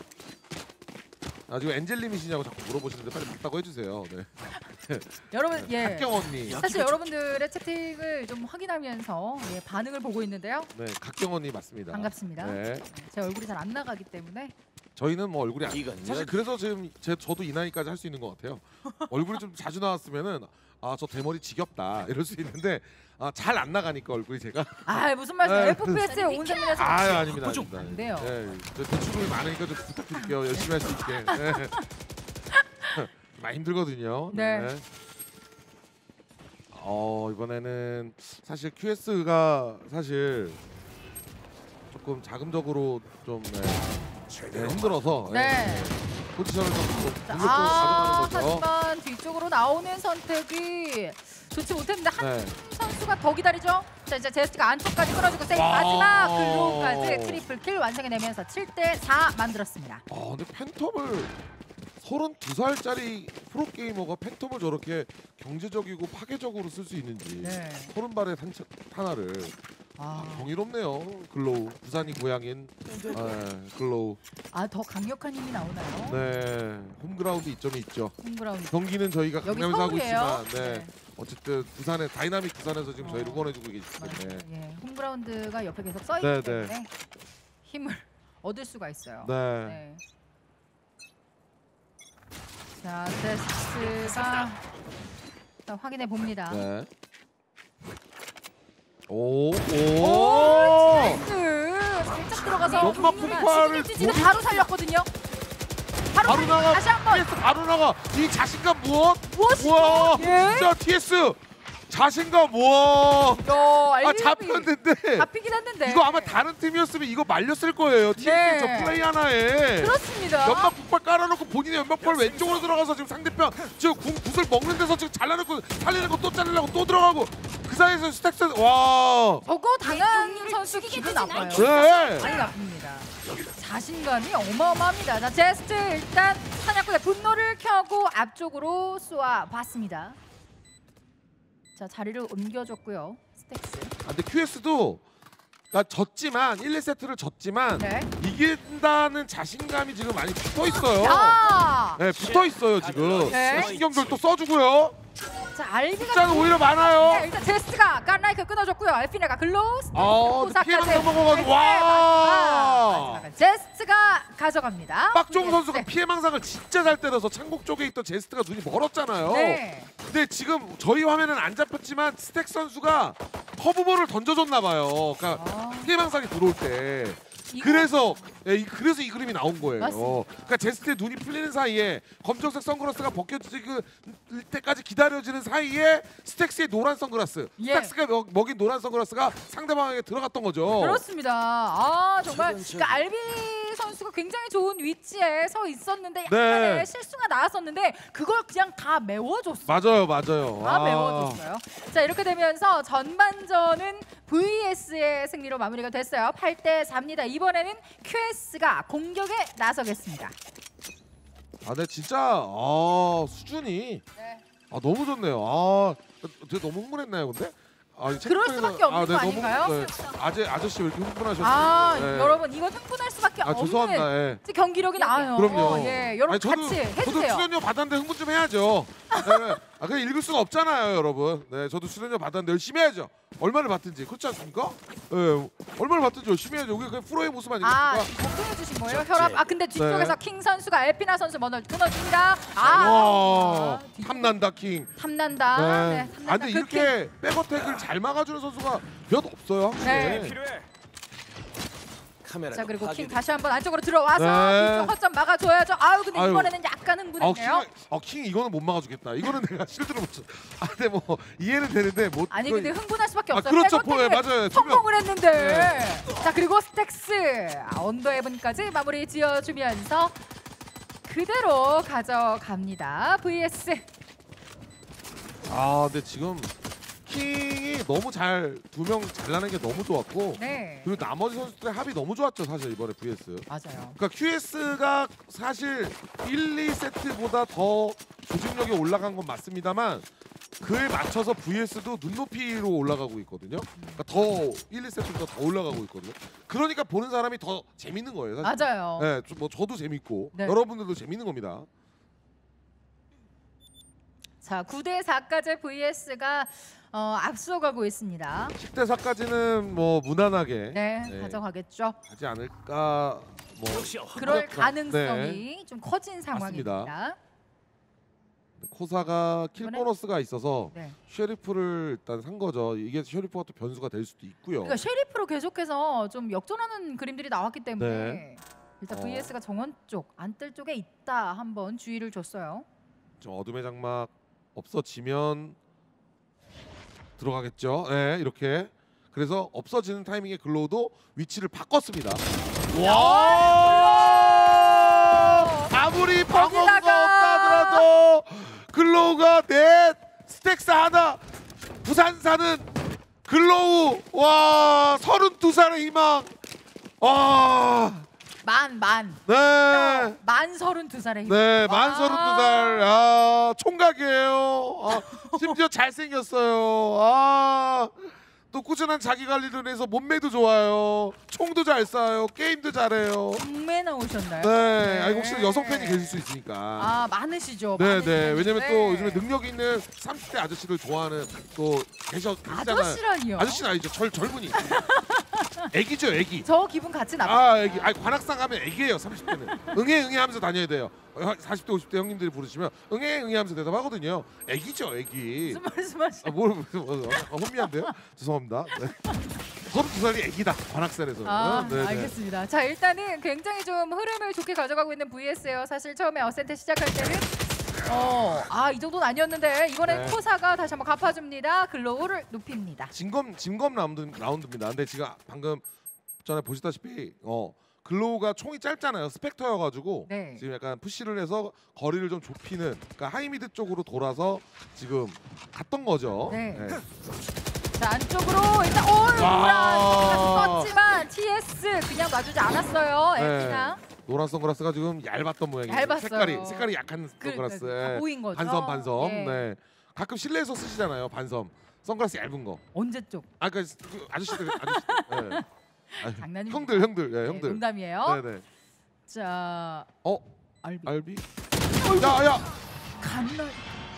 아 지금 엔젤님이시냐고 자꾸 물어보시는데 빨리 맞다고 해주세요. 네. 여러분 예. 각경 언니. 사실 여러분들의 채팅을 좀 확인하면서 예, 반응을 보고 있는데요. 네, 각경 언니 맞습니다. 반갑습니다. 네. 제 얼굴이 잘 안 나가기 때문에 저희는 뭐 얼굴이 안, 이건 사실 그래서 지금 제 저도 이 나이까지 할 수 있는 것 같아요. 얼굴이 좀 자주 나왔으면은 아 저 대머리 지겹다 이럴 수 있는데 아, 잘 안 나가니까 얼굴이 제가 아 무슨 말씀? 네. 에프피에스에 온 셈이라서 아유 아닙니다. 보조. 아닙니다. 안 돼요. 네, 저 대출금이 많으니까 좀 부탁드릴게요. 열심히 할 수 있게. 네. 많이 힘들거든요. 네. 어 이번에는 사실 큐에스가 사실 조금 자금적으로 좀 네, 네, 힘들어서 네. 포지션을 좀 자, 공격적으로 아 가져가는 거죠. 하지만 뒤쪽으로 나오는 선택이 좋지 못했는데 한 네. 선수가 더 기다리죠. 자 이제 제스트가 안쪽까지 끌어주고 세이브 와우. 마지막 글로우까지 트리플 킬 완성해내면서 칠 대 사 만들었습니다. 아 근데 팬텀을 서른두 살짜리 프로게이머가 팬텀을 저렇게 경제적이고 파괴적으로 쓸 수 있는지 네. 서른 발의 탄, 탄화를 아, 경이롭네요. 글로우 부산이 고향인 아, 글로우. 아 더 강력한 힘이 나오나요? 네 홈그라운드 이점이 있죠. 홈그라운드. 경기는 저희가 여기 강남에서 하고 서울이에요. 있지만 네. 네. 어쨌든 부산의 다이나믹 부산에서 지금 저희를 어. 응원해주고 계시기 맞아요. 때문에 예, 홈그라운드가 옆에 계속 써있기 네, 네. 때문에 힘을 얻을 수가 있어요. 네. 네. 자, 제스트가 일단 확인해 봅니다. 네. 오, 오. 제스트 살짝 들어가서 연막 폭발을 찌찌는 보기- 바로 살렸거든요. 바로, 바로 나가. 다시 한번 티에스 바로 나가. 이 자신감 무엇? 무엇이죠? 우와. 예? 진짜 티에스 자신감 우와. 야, 아 알비 잡혔는데. 잡히긴 했는데 이거 아마 다른 팀이었으면 이거 말렸을 거예요. 티에스 네. 저 플레이 하나에. 그렇습니다. 연막 폭발 깔아놓고 본인의 연막 폭발 왼쪽으로 들어가서 지금 상대편 저 궁 붓을 먹는 데서 지금 잘라놓고 살리는 거 또 자르려고 또 들어가고 그 사이에서 스택스 와. 저거 당한 선수 기분 나빠요. 네. 많이 나쁩니다. 자신감이 어마어마합니다. 자, 제스트 일단 사냥꾼의 분노를 켜고 앞쪽으로 쏘아 봤습니다. 자, 자리를 옮겨줬고요. 스택스. 아, 근데 큐에스도 나 졌지만 일, 이 세트를 졌지만 네. 이긴다는 자신감이 지금 많이 붙어 있어요. 야! 네, 붙어 있어요 지금. 네. 신경들도 써주고요. 자, 알비가 숫자는 오히려 많아요. 네, 일단 제스트가 깐라이크 끊어줬고요. 알피네가 글로우 아, 근데 피해망상 먹어가지고 와. 마지막은 제스트가 가져갑니다. 빡종 선수가 네. 피해망상을 진짜 잘 때려서 창곡 쪽에 있던 제스트가 눈이 멀었잖아요. 네. 근데 지금 저희 화면은 안 잡혔지만 스택 선수가 커브볼을 던져줬나 봐요. 그러니까 아, 피해망상이 들어올 때. 이거- 그래서 예, 이- 그래서 이 그림이 나온 거예요. 맞습니다. 그러니까 제스트의 눈이 풀리는 사이에 검정색 선글라스가 벗겨질 때까지 기다려지는 사이에 스택스의 노란 선글라스, 예. 스택스가 먹, 먹인 노란 선글라스가 상대방에게 들어갔던 거죠. 그렇습니다. 아 정말 저건 저건. 그러니까 알비 선수가 굉장히 좋은 위치에 서 있었는데 네. 약간의 실수가 나왔었는데 그걸 그냥 다 메워줬어요. 맞아요, 맞아요. 다 아. 메워줬어요. 자 이렇게 되면서 전반전은 브이에스의 승리로 마무리가 됐어요. 팔 대 사입니다. 이번에는 큐에스가 공격에 나서겠습니다. 아, 근데 진짜 아, 수준이 네. 아, 너무 좋네요. 아, 제가 너무 흥분했나요, 근데? 아, 그럴 수밖에 없는 거 아닌가요? 네. 아재 아저씨 왜 이렇게 흥분하셨어요? 아 네. 여러분 이건 흥분할 수밖에 아 없는 죄송합니다. 예. 경기력이 나와요. 그럼요. 예, 여러분 아니, 저도, 같이 저도 해주세요. 출연료 받았는데 흥분 좀 해야죠. 네. 아 그냥 읽을 수가 없잖아요, 여러분. 네, 저도 출연료 받았는데 열심히 해야죠. 얼마를 받든지 그렇지 않습니까? 네, 얼마를 받든지 열심히 해야죠. 우리 그냥 프로의 모습 아, 아니겠습니까? 걱정해 주신 거예요? 혈압. 아 근데 뒤쪽에서 네. 킹 선수가 에피나 선수 먼저 끊어줍니다. 아, 와, 아, 뒤- 탐난다 킹. 탐난다. 네. 네, 아 탐난다. 근데 그 이렇게 백어택을 잘 막아주는 선수가 몇 없어요. 네. 네. 필요해. 카메라. 자 그리고 킹 다시 한번 안쪽으로 들어와서 네. 뒤쪽 허점 막아줘야죠. 아유 근데 아유. 이번에는 약간 아, 킹, 흥분했네요. 아, 킹 이거는 못 막아주겠다. 이거는 내가 실드를 못 쳐. 아, 근데 뭐 이해는 되는데 못. 아니 이거- 근데 흥분할 수밖에 아, 없어요. 그렇죠. 백어택을 네, 맞아요. 성공을 했는데. 자 그리고 스택스 아, 언더헤븐까지 마무리 지어주면서 그대로 가져갑니다. 브이에스. 아, 근데 지금 킹이 너무 잘 두 명 잘나는 게 너무 좋았고 네. 그리고 나머지 선수들의 합이 너무 좋았죠, 사실 이번에 브이에스. 맞아요. 그러니까 큐에스가 사실 일, 이 세트보다 더 조직력이 올라간 건 맞습니다만 그에 맞춰서 브이에스도 눈높이로 올라가고 있거든요. 그러니까 더 일, 이 세트보다 더 올라가고 있거든요. 그러니까 보는 사람이 더 재밌는 거예요, 사실. 맞아요. 네, 좀 뭐 저도 재밌고 네. 여러분들도 재밌는 겁니다. 자 구 대 사까지 브이에스가 어, 앞서가고 있습니다. 십 대 사까지는 뭐 무난하게 네, 네. 가져가겠죠. 하지 않을까 뭐 역시 그럴 그렇죠. 가능성이 좀 커진 상황입니다. 맞습니다. 코사가 킬 이번엔- 보너스가 있어서 네. 쉐리프를 일단 산 거죠. 이게 쉐리프가 또 변수가 될 수도 있고요. 그러니까 쉐리프로 계속해서 좀 역전하는 그림들이 나왔기 때문에 네. 일단 어. 브이에스가 정원 쪽 안뜰 쪽에 있다 한번 주의를 줬어요. 좀 어둠의 장막 없어지면 들어가겠죠. 네, 이렇게. 그래서 없어지는 타이밍에 글로우도 위치를 바꿨습니다. 와! 아무리 방어구가 거기다가! 없다 하더라도 글로우가 넷 스택스 하나 부산 사는 글로우 와 서른두 살의 희망 와 만 만. 네. 만 서른두 살의 힘. 네, 만 와. 서른두 살. 아, 총각이에요. 아, 심지어 잘생겼어요. 아, 또 꾸준한 자기 관리를 해서 몸매도 좋아요. 총도 잘 쏴요. 게임도 잘해요. 동매 나오셨나요? 네, 아니 혹시 여성 팬이 계실 수 있으니까. 아 많으시죠. 네, 많으시죠. 네. 왜냐면 네. 또 요즘에 능력 있는 삼십 대 아저씨를 좋아하는 또 계셔 계시잖아요. 아저씨라니요. 아저씨는 아니죠. 젊 젊은이. 애기죠, 애기. 저 기분 같이 나빠. 아, 애기. 아니 관악산 가면 애기예요. 삼십 대는. 응애 응애 하면서 다녀야 돼요. 사십 대 오십 대 형님들이 부르시면 응애 응애 하면서 대답하거든요. 애기죠, 애기. 무슨 말씀하시? 아, 뭘, 뭘 아, 혼미한데요? 죄송합니다. 네. 서른두 살이 애기다. 관악산에서. 아, 네, 네. 알겠습니다. 자, 일단은 굉장히 좀 흐름을 좋게 가져가고 있는 브이에스예요. 사실 처음에 어센트 시작할 때는 어, 아, 이 정도는 아니었는데 이번엔 네. 코사가 다시 한번 갚아줍니다. 글로우를 높입니다. 진검 진검 라운드 라운드입니다. 근데 지금 방금 전에 보시다시피 어 글로우가 총이 짧잖아요. 스펙터여가지고 네. 지금 약간 푸시를 해서 거리를 좀 좁히는 그러니까 하이미드 쪽으로 돌아서 지금 갔던 거죠. 네. 자, 안쪽으로 일단 오, 와. 썼지만 티에스 그냥 놔주지 않았어요. 네. 에피나. 노란 선글라스가 지금 얇았던 모양이에요. 얇았어요. 색깔이 색깔이 약한 그, 선글라스. 그, 다 예. 보인 거죠. 반섬 반섬. 예. 네. 가끔 실내에서 쓰시잖아요. 반섬. 선글라스 얇은 거. 언제 쪽? 아까 그 아저씨들 아저씨. 네. 아, 장난입니다. 형들 형들. 예, 네, 형들. 농담이에요. 네, 네. 자, 어, 알비. 알비? 야, 야. 간날.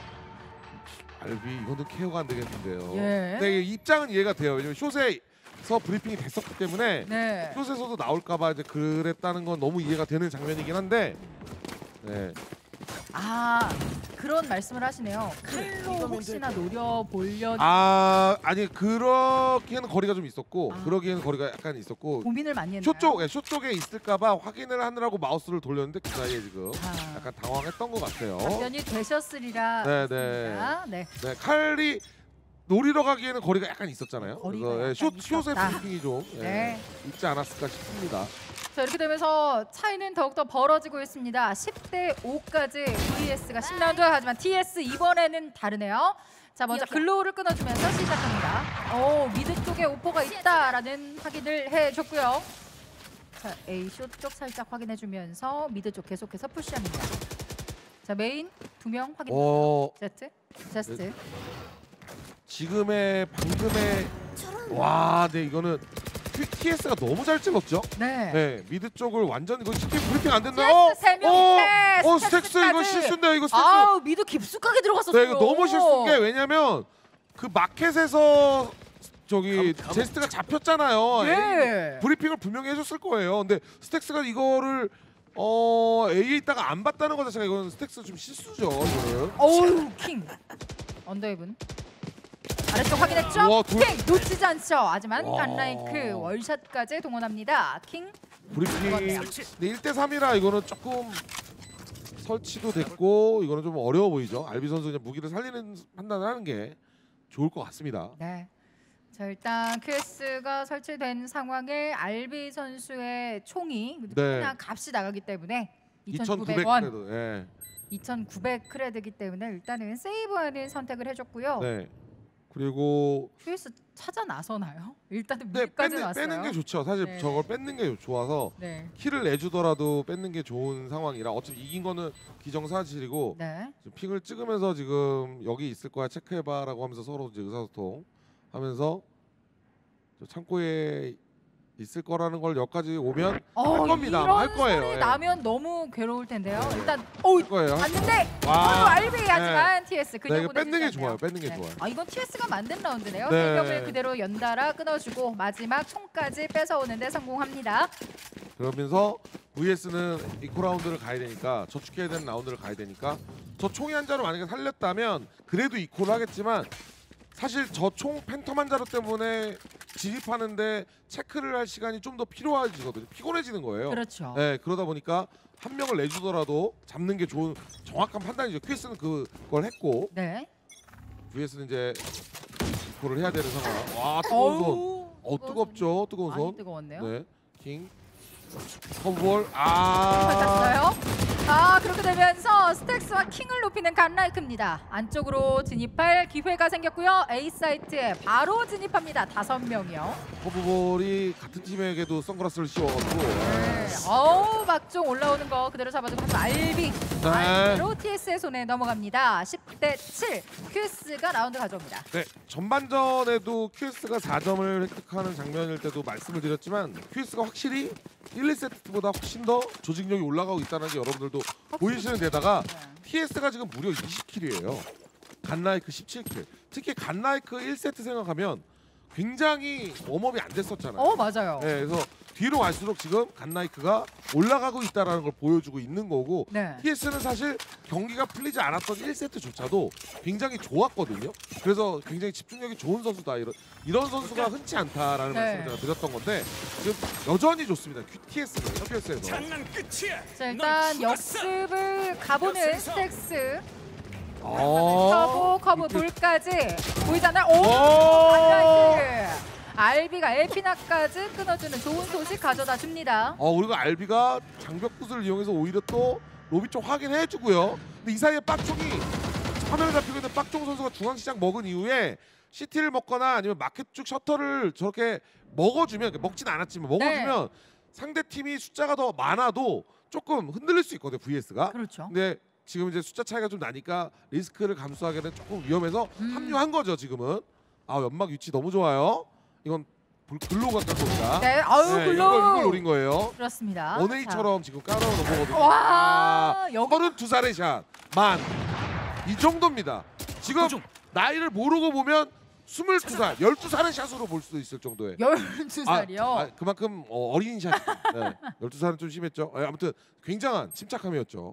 알비 이거는 케어가 안 되겠는데요. 예. 근데 이게 입장은 이해가 돼요. 왜냐면 숏에서 브리핑이 됐었기 때문에 네. 숏에서도 나올까봐 이제 그랬다는 건 너무 이해가 되는 장면이긴 한데. 네. 아, 그런 말씀을 하시네요. 칼로 혹시나 노려 보려 아 아니 그렇기에는 거리가 좀 있었고 아. 그러기에는 거리가 약간 있었고 고민을 많이 했나요? 쇼 쪽, 예, 쇼 쪽에 있을까봐 확인을 하느라고 마우스를 돌렸는데 그 사이에 지금 아, 약간 당황했던 것 같아요. 답변이 되셨으리라 네, 믿습니다. 네. 네, 칼리 노리러 가기에는 거리가 약간 있었잖아요. 거리가 그래서 예, 약간 숏, 숏의 있었다. 브리핑이 좀 예, 네. 있지 않았을까 싶습니다. 자, 이렇게 되면서 차이는 더욱더 벌어지고 있습니다. 십 대 오까지 브이에스가 십 라운드 하지만 티에스 이번에는 다르네요. 자, 먼저 글로우를 끊어주면서 시작합니다. 오, 미드 쪽에 오퍼가 있다라는 확인을 해줬고요. 자, A 쇼 쪽 살짝 확인해주면서 미드 쪽 계속해서 푸시합니다. 자, 메인 두 명 확인. 어, 제트, 제스트. 지금의 방금의 와, 네 이거는 티에스가 너무 잘 찍었죠. 네. 네, 미드 쪽을 완전 이거 쉽게 브리핑 안 됐나요? 티에스 세 명. 어, 어, 스택스 이거 실수인데 이거 스택스. 아우 미드 깊숙하게 들어갔었어요. 네, 이거 너무 실수인 게 왜냐면 그 마켓에서 저기 감- 감- 제스트가 잡혔잖아요. 네. 브리핑을 분명히 해줬을 거예요. 근데 스택스가 이거를 어 A에 있다가 안 봤다는 거 자체가 이건 스택스 좀 실수죠. 이거는. 어우 킹. 언더헤븐. 아래쪽 확인했죠? 우와, 둘- 킹 놓치지 않죠. 하지만 와. 간라이크 월샷까지 동원합니다. 킹. 브리핑 들어갔네요. 근데 일 대 삼이라 이거는 조금 설치도 됐고 이거는 좀 어려워 보이죠. 알비 선수 그냥 무기를 살리는 판단을 하는 게 좋을 것 같습니다. 네. 자 일단 큐에스가 설치된 상황에 알비 선수의 총이 네. 그냥 값이 나가기 때문에 이천구백 이천구백 원, 그래도 예. 이천구백 크레드이기 때문에 일단은 세이브하는 선택을 해줬고요. 네. 그리고 큐에스 찾아 나서나요? 일단은 네, 미드까지 뺏는, 왔어요. 빼는 게 좋죠. 사실 네. 저걸 뺏는 게 좋아서 네. 킬을 내주더라도 뺏는 게 좋은 상황이라 어차피 이긴 거는 기정사실이고 네. 지금 핑을 찍으면서 지금 여기 있을 거야 체크해봐라고 하면서 서로 이제 의사소통 하면서 저 창고에 있을 거라는 걸 여기까지 오면 할 어, 겁니다. 아마 이런 할 거예요. 소리 예. 나면 너무 괴로울 텐데요. 네. 일단 오 할 거예요. 봤는데 와. 어, 알비 하지만 티에스 그냥 네, 이거 뺏는 게 좋아요. 뺏는 게 좋아요. 아 이건 티에스가 만든 라운드네요. 네. 세경을 그대로 연달아 끊어주고 마지막 총까지 뺏어오는데 성공합니다. 그러면서 브이에스는 이코 라운드를 가야 되니까 저축해야 되는 라운드를 가야 되니까 저 총이 한 자로 만약에 살렸다면 그래도 이코를 하겠지만 사실 저 총 팬텀 한 자루 때문에 진입하는데 체크를 할 시간이 좀 더 필요해지거든요. 피곤해지는 거예요. 그렇죠. 네, 그러다 보니까 한 명을 내주더라도 잡는 게 좋은 정확한 판단이죠. 큐에스는 그걸 했고 네. 브이에스는 이제 이코를 해야 되는 상황. 와, 뜨거운 손. 어우, 어, 뜨겁죠. 뜨거운 많이 손. 뜨거웠네요. 네, 킹. 커브볼. 아. 맞았어요. 아 그렇게 되면서 스택스와 킹을 높이는 간라이크입니다. 안쪽으로 진입할 기회가 생겼고요. A 사이트에 바로 진입합니다. 다섯 명이요. 커브볼이 같은 팀에게도 선글라스를 씌워가지고. 네. 어우 박종 올라오는 거 그대로 잡아주고 하면서 알비 네. 알비로 티에스의 손에 넘어갑니다. 십 대 칠. 큐에스가 라운드 가져옵니다. 네, 전반전에도 큐에스가 사 점을 획득하는 장면일 때도 말씀을 드렸지만 큐에스가 확실히 일, 이 세트보다 훨씬 더 조직력이 올라가고 있다는 게 여러분들도 보이시는 데다가 네. 티에스가 지금 무려 이십 킬이에요. 간라이크 십칠 킬. 특히 간라이크 일 세트 생각하면 굉장히 웜업이 안 됐었잖아요. 어 맞아요. 네, 그래서 뒤로 갈수록 지금 간라이크가 올라가고 있다는 걸 보여주고 있는 거고 네. 티에스는 사실 경기가 풀리지 않았던 일 세트조차도 굉장히 좋았거든요. 그래서 굉장히 집중력이 좋은 선수다. 이런 이런 선수가 흔치 않다라는 네. 말씀을 제가 드렸던 건데 지금 여전히 좋습니다. 티에스는 티에스에서. 장난 끝이야. 자 일단 역습을 가보는 스택스. 어. 커브 커브 볼까지 보이잖아요. 오! 오! 간라이크. 알비가 엘피나까지 끊어주는 좋은 소식 가져다 줍니다. 어 그리고 알비가 장벽굿을 이용해서 오히려 또 로비 쪽 확인해주고요. 근데 이 사이에 빡종이 화면에 잡히고 있는 빡종 선수가 중앙시장 먹은 이후에 시티를 먹거나 아니면 마켓 쪽 셔터를 저렇게 먹어주면 먹진 않았지만 먹어주면 네. 상대 팀이 숫자가 더 많아도 조금 흔들릴 수 있거든요. 브이에스가. 그렇죠. 근데 지금 이제 숫자 차이가 좀 나니까 리스크를 감수하기는 조금 위험해서 음. 합류한 거죠. 지금은. 아 연막 위치 너무 좋아요. 이건 불- 글로 갔던 겁니다. 네, 아유 네, 글로. 이걸, 이걸 노린 거예요. 그렇습니다. 원에이처럼 지금 깔아놓은 거거든요. 와, 아, 여기- 서른두 살의 샷. 만. 이 정도입니다. 지금 고정. 나이를 모르고 보면 스물두 살, 열두 살의 샷으로 볼 수도 있을 정도의. 열두 살이요. 아, 아, 그만큼 어, 어린 샷. 네, 열두 살은 좀 심했죠. 네, 아무튼 굉장한 침착함이었죠.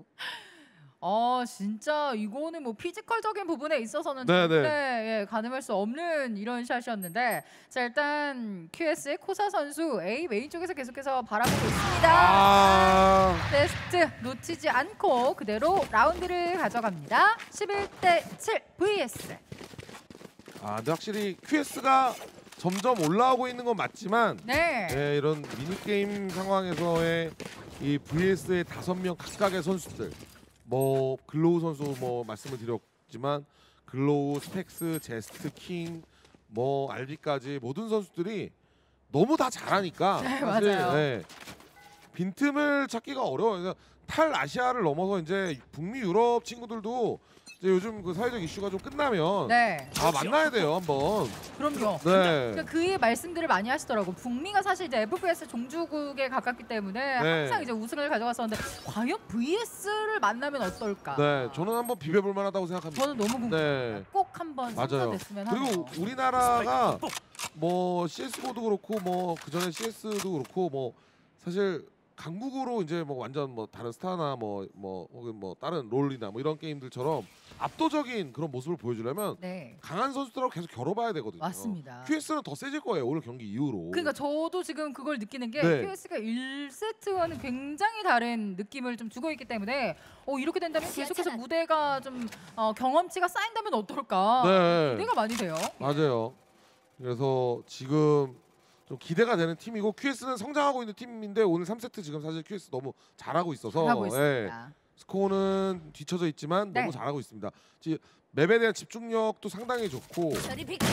어 진짜 이거는 뭐 피지컬적인 부분에 있어서는 네, 절대 네. 예, 가늠할 수 없는 이런 샷이었는데 자 일단 큐에스의 코사 선수 A 메인 쪽에서 계속해서 바라보고 있습니다. 아, 베스트 놓치지 않고 그대로 라운드를 가져갑니다. 십일 대 칠 브이에스. 아, 근데 확실히 큐에스가 점점 올라오고 있는 건 맞지만 네. 네, 이런 미니 게임 상황에서의 이 브이에스의 다섯 명 각각의 선수들, 뭐 글로우 선수 뭐 말씀을 드렸지만 글로우, 스택스, 제스트, 킹, 뭐 알비까지 모든 선수들이 너무 다 잘하니까 네, 사실 맞아요. 네, 빈틈을 찾기가 어려워요. 그러니까 탈아시아를 넘어서 이제 북미 유럽 친구들도 이제 요즘 그 사회적 이슈가 좀 끝나면 네, 아 만나야 돼요 한번. 그럼요. 네. 그러니까 그의 말씀들을 많이 하시더라고. 북미가 사실 이제 에프피에스 종주국에 가깝기 때문에 네. 항상 이제 우승을 가져갔었는데 과연 브이에스를 만나면 어떨까? 네, 저는 한번 비벼볼 만하다고 생각합니다. 저는 너무 궁금해요. 네. 꼭 한번 맞아요. 성사됐으면 하네요. 그리고 우리나라가 뭐 씨에스고도 그렇고 뭐 그 전에 씨에스도 그렇고 뭐 사실 강국으로 이제 뭐 완전 뭐 다른 스타나 뭐 뭐 혹은 뭐 다른 롤이나 뭐 이런 게임들처럼 압도적인 그런 모습을 보여주려면 네, 강한 선수들하고 계속 겨뤄봐야 되거든요. 맞습니다. 큐에스는 더 세질 거예요 오늘 경기 이후로. 그러니까 저도 지금 그걸 느끼는 게 네. 큐에스가 일 세트와는 굉장히 다른 느낌을 좀 주고 있기 때문에 어, 이렇게 된다면 계속해서 무대가 좀 어, 경험치가 쌓인다면 어떨까? 네. 기대가 많이 돼요. 맞아요. 그래서 지금 좀 기대가 되는 팀이고 큐에스는 성장하고 있는 팀인데 오늘 삼 세트 지금 사실 큐에스 너무 잘하고 있어서 하고 예, 있습니다. 스코어는 뒤쳐져 있지만 네. 너무 잘하고 있습니다. 지- 맵에 대한 집중력도 상당히 좋고. 저리 비켜.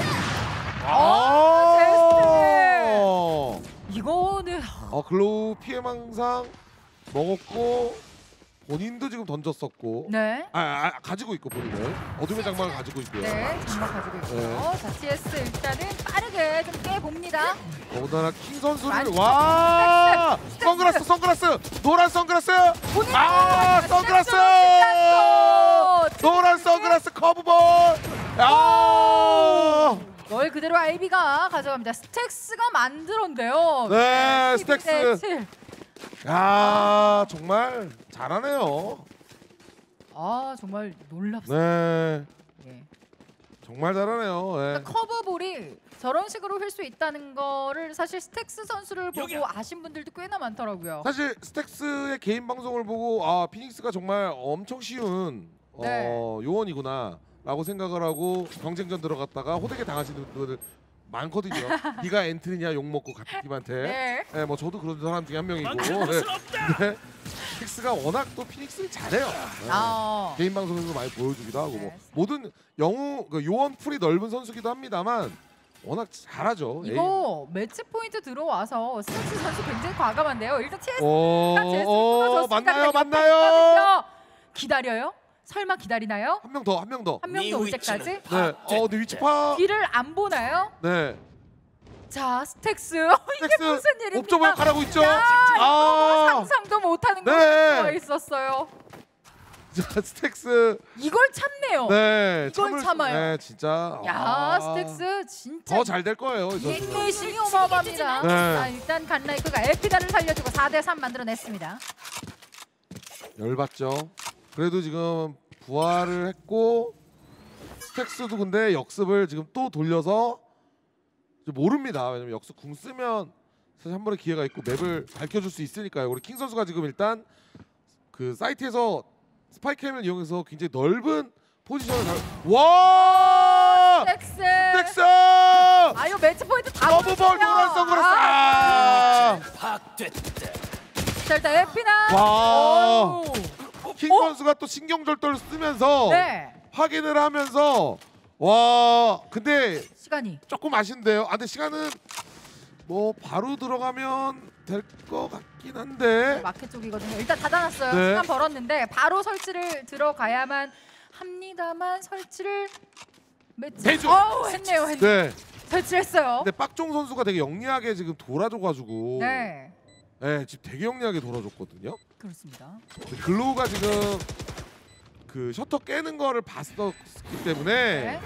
아! 이거는 어, 글로우 피해망상 먹었고 본인도 지금 던졌었고. 네. 아, 아 가지고 있고 본인은 어둠의 장막을 가지고 있고요. 네, 정말 가지고 있고요. 네. 자, 티에스 일단은 빠르게 좀 깨봅니다. 더군다나 킹 선수를 완전 와 스택스, 스택스. 선글라스 선글라스 노란 선글라스 본인은 아 스택스로 선글라스 치지 않고 노란 선글라스 커브볼 야 널 그대로 아이비가 가져갑니다. 스택스가 만들었는데요. 네, 십이 대 스택스. 칠. 야 정말 잘하네요. 아 정말 놀랍습니다. 네 예. 정말 잘하네요. 네. 그러니까 커브볼이 저런 식으로 할 수 있다는 거를 사실 스택스 선수를 보고 아신 분들도 꽤나 많더라고요. 사실 스택스의 개인 방송을 보고 아 피닉스가 정말 엄청 쉬운 네. 어, 요원이구나 라고 생각을 하고 경쟁전 들어갔다가 호되게 당하시는 분들 많거든요. 네가 엔트리냐 욕먹고 같은 팀한테. 네. 네, 뭐 저도 그런 사람 중에 한 명이고. 망칠 네. 것은 없다. 네. 피닉스가 워낙 또 피닉스를 잘해요. 네. 아. 개인 방송에서 많이 보여주기도 하고 뭐 네. 모든 영웅 그 요원 풀이 넓은 선수기도 합니다만 워낙 잘하죠. 이거 매치 포인트 들어와서 스택스 선수 굉장히 과감한데요. 일단 티에스가 오, 제스 오, 끊어줬으니까 맞나요, 옆에 맞나요? 있거든요. 기다려요? 설마 기다리나요? 한 명 더, 한 명 더. 한 명 더 올 때까지? 네. 어, 근데 위치 파. 뒤를 안 보나요? 네. 자, 스택스. 이게 스택스 무슨 일입니까? 옵저버 가라고 있죠. 야, 이거 아. 상상도 못하는 네. 것이 있었어요. 자, 스택스. 이걸 참네요. 네. 이걸 참을 수- 참아요. 네, 진짜. 야, 아. 스택스 진짜 더 잘 될 거예요, 이 선수. 인내심이 어마어마합니다. 네. 자, 일단 간라이크가 에피다를 살려주고 사 대 삼 만들어냈습니다. 열받죠. 그래도 지금 부활을 했고 스택스도 근데 역습을 지금 또 돌려서 이제 모릅니다. 왜냐면 역습 궁 쓰면 사실 한 번의 기회가 있고 맵을 밝혀줄 수 있으니까요. 우리 킹 선수가 지금 일단 그 사이트에서 스파이캠을 이용해서 굉장히 넓은 포지션을 잘... 와! 스택스. 스택스! 아, 이거 매치 포인트 다 더블볼 보여주네요. 노란 선글라스! 아, 아! 파악됐다. 자, 일단 에피나. 와. 어우. 킹 어? 선수가 또 신경절도를 쓰면서 네. 확인을 하면서 와 근데 시간이. 조금 아쉽네요. 아 근데 시간은 뭐 바로 들어가면 될 것 같긴 한데 마켓 쪽이거든요. 일단 닫아놨어요. 네. 시간 벌었는데 바로 설치를 들어가야만 합니다만 설치를 매치. 해줘. 어우, 했네요. 했네요. 네. 설치했어요. 근데 빡종 선수가 되게 영리하게 지금 돌아줘가지고 네. 네, 지금 되게 영리하게 돌아줬거든요. 그렇습니다. 근데 글로우가 지금 그 셔터 깨는 거를 봤었기 때문에 네.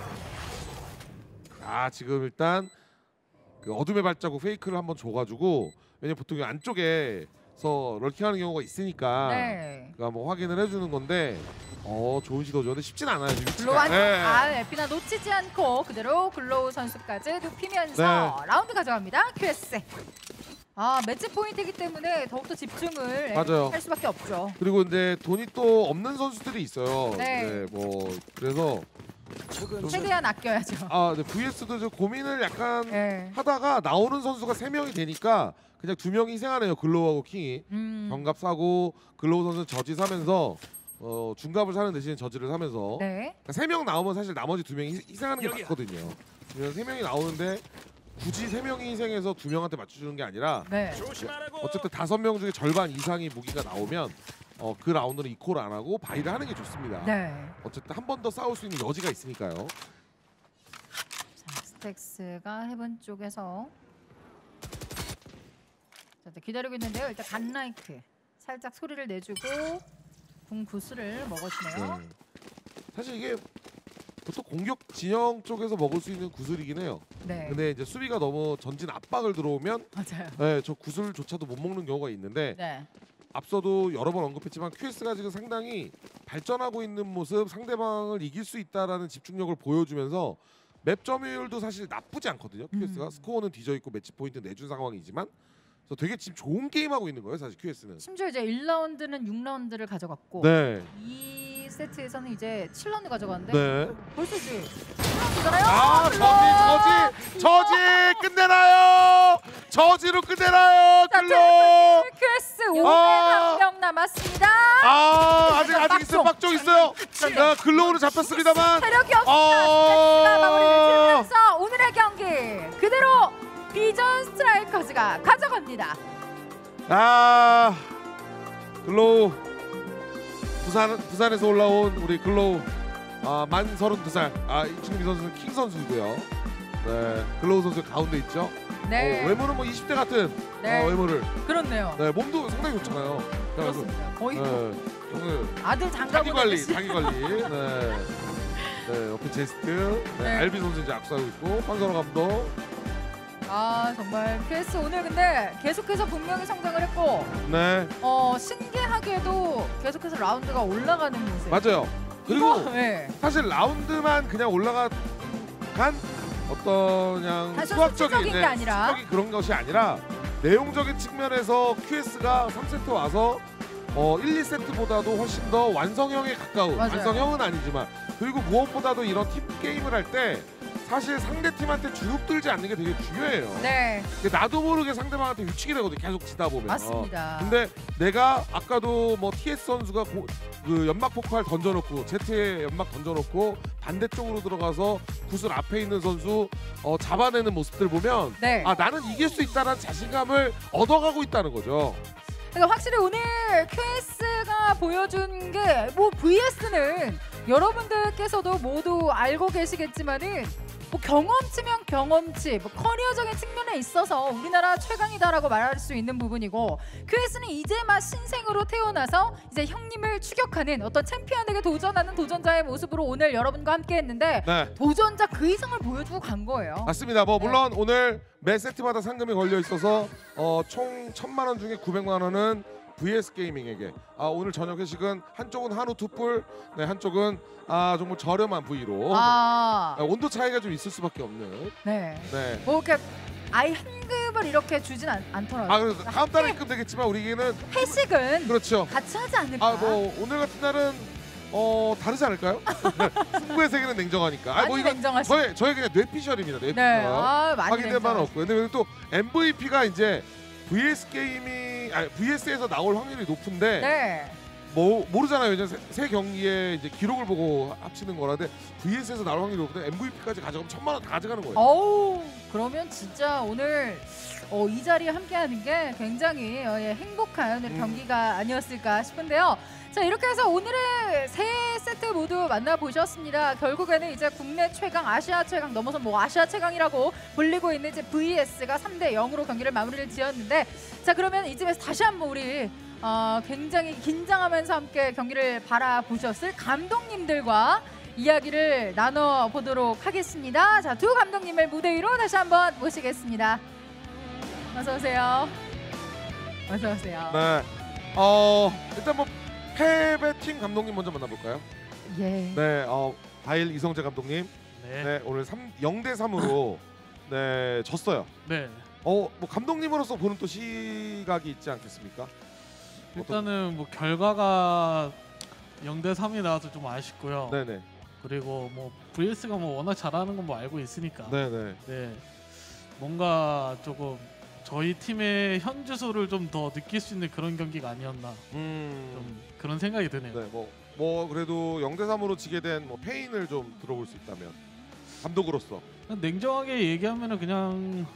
아 지금 일단 그 어둠의 발자국 페이크를 한번 줘가지고 왜냐면 보통 이 안쪽에서 럴킹하는 경우가 있으니까 네. 그러니까 뭐 확인을 해주는 건데 어 좋은 시도죠. 근데 쉽진 않아요. 지금 위치가. 글로우 한 네. 아, 에피나 놓치지 않고 그대로 글로우 선수까지 눕히면서 네. 라운드 가져갑니다. 큐에스. 아, 매치 포인트이기 때문에 더욱더 집중을 맞아요. 할 수밖에 없죠. 그리고 이제 돈이 또 없는 선수들이 있어요. 네. 뭐 그래서 적은 최대한 아껴야죠. 아, 네, 브이에스도 저 고민을 약간 네. 하다가 나오는 선수가 세 명이 되니까 그냥 두 명이 희생하네요. 글로우하고 킹이 음. 병갑 사고 글로우 선수 저지 사면서 어, 중갑을 사는 대신에 저지를 사면서 네. 세 명 나오면 사실 나머지 두 명이 희- 희생하는 게 여기야. 맞거든요. 그래서 세 명이 나오는데 굳이 세 명이 희생해서 두 명한테 맞춰주는 게 아니라 네. 조심하라고. 어쨌든 다섯 명 중에 절반 이상이 무기가 나오면 어, 그 라운드는 이콜 안 하고 바이를 하는 게 좋습니다. 네. 어쨌든 한 번 더 싸울 수 있는 여지가 있으니까요. 자, 스택스가 헤븐 쪽에서 자, 일단 기다리고 있는데요. 일단 갓라이크 살짝 소리를 내주고 궁 구슬을 먹어주네요. 네. 사실 이게 보통 공격 진영 쪽에서 먹을 수 있는 구슬이긴 해요. 네. 근데 이제 수비가 너무 전진 압박을 들어오면 맞아요. 네, 저 구슬조차도 못 먹는 경우가 있는데 네. 앞서도 여러 번 언급했지만 큐에스가 지금 상당히 발전하고 있는 모습, 상대방을 이길 수 있다라는 집중력을 보여주면서 맵 점유율도 사실 나쁘지 않거든요. 큐에스가 음. 스코어는 뒤져 있고 매치 포인트 내준 상황이지만 그래서 되게 지금 좋은 게임 하고 있는 거예요, 사실 큐에스는. 심지어 이제 일 라운드는 육 라운드를 가져갔고 네. 이 세트에서는 이제 칠 라운드 가져갔는데 네. 벌써 이제 칠 라운드잖아요. 아, 저지, 저지, 저지 끝내나요? 저지로 끝내나요? 자, 글로. 큐에스 아. 오백 한 명 남았습니다. 아, 아직 아직 있어요. 빡종. 빡종 있어요. 아, 글로우는 잡혔습니다만. 체력이 없습니다. 어. 스택스가 마무리를 지으면서 오늘의 경기 그대로 비전 스트라이커즈가 가져갑니다. 아, 글로우 부산 부산에서 올라온 우리 글로우 아, 만 서른두 살. 아, 이충미 선수는 킹 선수고요. 네, 글로우 선수 가운데 있죠. 네, 어, 외모는 뭐 이십 대 같은 네. 어, 외모를. 그렇네요. 네, 몸도 상당히 좋잖아요. 그래서 그렇습니다. 거의 네, 뭐 오늘 아들 자기 장가보는 관리, 듯이. 자기 관리. 네. 네, 옆에 제스트, 네, 네. 알비 선수 이제 악수하고 있고, 황선호 감독. 아 정말 큐에스 오늘 근데 계속해서 분명히 성장을 했고 네, 어 신기하게도 계속해서 라운드가 올라가는 모습. 맞아요. 그리고 이거, 네. 사실 라운드만 그냥 올라간 어떤 그냥 단순 수학적인 수치적인 게 아니라. 수학적인 그런 것이 아니라 내용적인 측면에서 큐에스가 삼 세트 와서 어, 일, 이 세트보다도 훨씬 더 완성형에 가까운, 맞아요. 완성형은 아니지만, 그리고 무엇보다도 이런 팀 게임을 할 때 사실 상대 팀한테 주눅들지 않는 게 되게 중요해요. 네, 근데 나도 모르게 상대방한테 위축이 되거든, 계속 지다 보면. 맞습니다. 어. 근데 내가 아까도 뭐 티에스 선수가 고, 그 연막 폭발 던져놓고 제트에 연막 던져놓고 반대쪽으로 들어가서 구슬 앞에 있는 선수 어, 잡아내는 모습들 보면 네. 아, 나는 이길 수 있다는 자신감을 얻어가고 있다는 거죠. 그러니까 확실히 오늘 큐에스가 보여준 게 뭐 브이에스는 여러분들께서도 모두 알고 계시겠지만은 뭐 경험치면 경험치, 뭐 커리어적인 측면에 있어서 우리나라 최강이다라고 말할 수 있는 부분이고, 큐에스는 이제 막 신생으로 태어나서 이제 형님을 추격하는 어떤 챔피언에게 도전하는 도전자의 모습으로 오늘 여러분과 함께했는데 네, 도전자 그 이상을 보여주고 간 거예요. 맞습니다. 뭐 네. 물론 오늘 매 세트마다 상금이 걸려 있어서 어, 총 천만 원 중에 구백만 원은 브이에스 게이밍에게. 아, 오늘 저녁 회식은 한쪽은 한우 투뿔, 네, 한쪽은 아, 정말 저렴한 부위로. 아, 아, 온도 차이가 좀 있을 수밖에 없는. 네. 네. 뭐 이렇게 아예 현금을 이렇게 주진 않, 않더라고요. 아, 그래서 다음 달에 입금 되겠지만 우리에게는 회식은 그렇죠. 같이 하지 않을까? 아, 뭐 오늘 같은 날은 어 다르지 않을까요? 승부의 세계는 냉정하니까. 아, 뭐 많이 이거 냉정하시. 저의 저의 그냥 뇌피셜입니다. 뇌피셜. 네, 아 많이 확인된 바는 냉정하시. 없고요. 근데 또 엠브이피가 이제 브이에스 게임이 아니 브이에스에서 나올 확률이 높은데 네. 뭐 모르잖아요. 이제 세, 세 경기에 이제 기록을 보고 합치는 거라는데 브이에스에서 나올 확률이 높은데 엠브이피까지 가져가면 천만 원 다 가져가는 거예요. 어우, 그러면 진짜 오늘 어, 이 자리에 함께하는 게 굉장히 어, 예, 행복한 오늘 음. 경기가 아니었을까 싶은데요. 자, 이렇게 해서 오늘의 세 세트 모두 만나보셨습니다. 결국에는 이제 국내 최강, 아시아 최강 넘어서 뭐 아시아 최강이라고 불리고 있는 이제 브이에스가 삼 대 영으로 경기를 마무리를 지었는데, 자 그러면 이 집에서 다시 한번 우리 어, 굉장히 긴장하면서 함께 경기를 바라보셨을 감독님들과 이야기를 나눠보도록 하겠습니다. 자, 두 감독님을 무대 위로 다시 한번 모시겠습니다. 어서 오세요. 어서 오세요. 네. 어 일단 뭐 패배팀 감독님 먼저 만나볼까요? 예. 네. 어 바일 이성재 감독님. 네. 네, 오늘 영 대 삼으로 네 졌어요. 네. 어, 뭐 감독님으로서 보는 또 시각이 있지 않겠습니까? 일단은 뭐 결과가 영 대 삼이 나와서 좀 아쉽고요. 네네. 그리고 뭐 브이에스가 뭐 워낙 잘하는 건 뭐 알고 있으니까. 네네. 네. 뭔가 조금 저희 팀의 현주소를 좀 더 느낄 수 있는 그런 경기가 아니었나. 음. 좀 그런 생각이 드네요. 네, 뭐, 뭐 그래도 영 대 삼으로 지게 된 뭐 페인을 좀 들어볼 수 있다면 감독으로서. 그냥 냉정하게 얘기하면은 그냥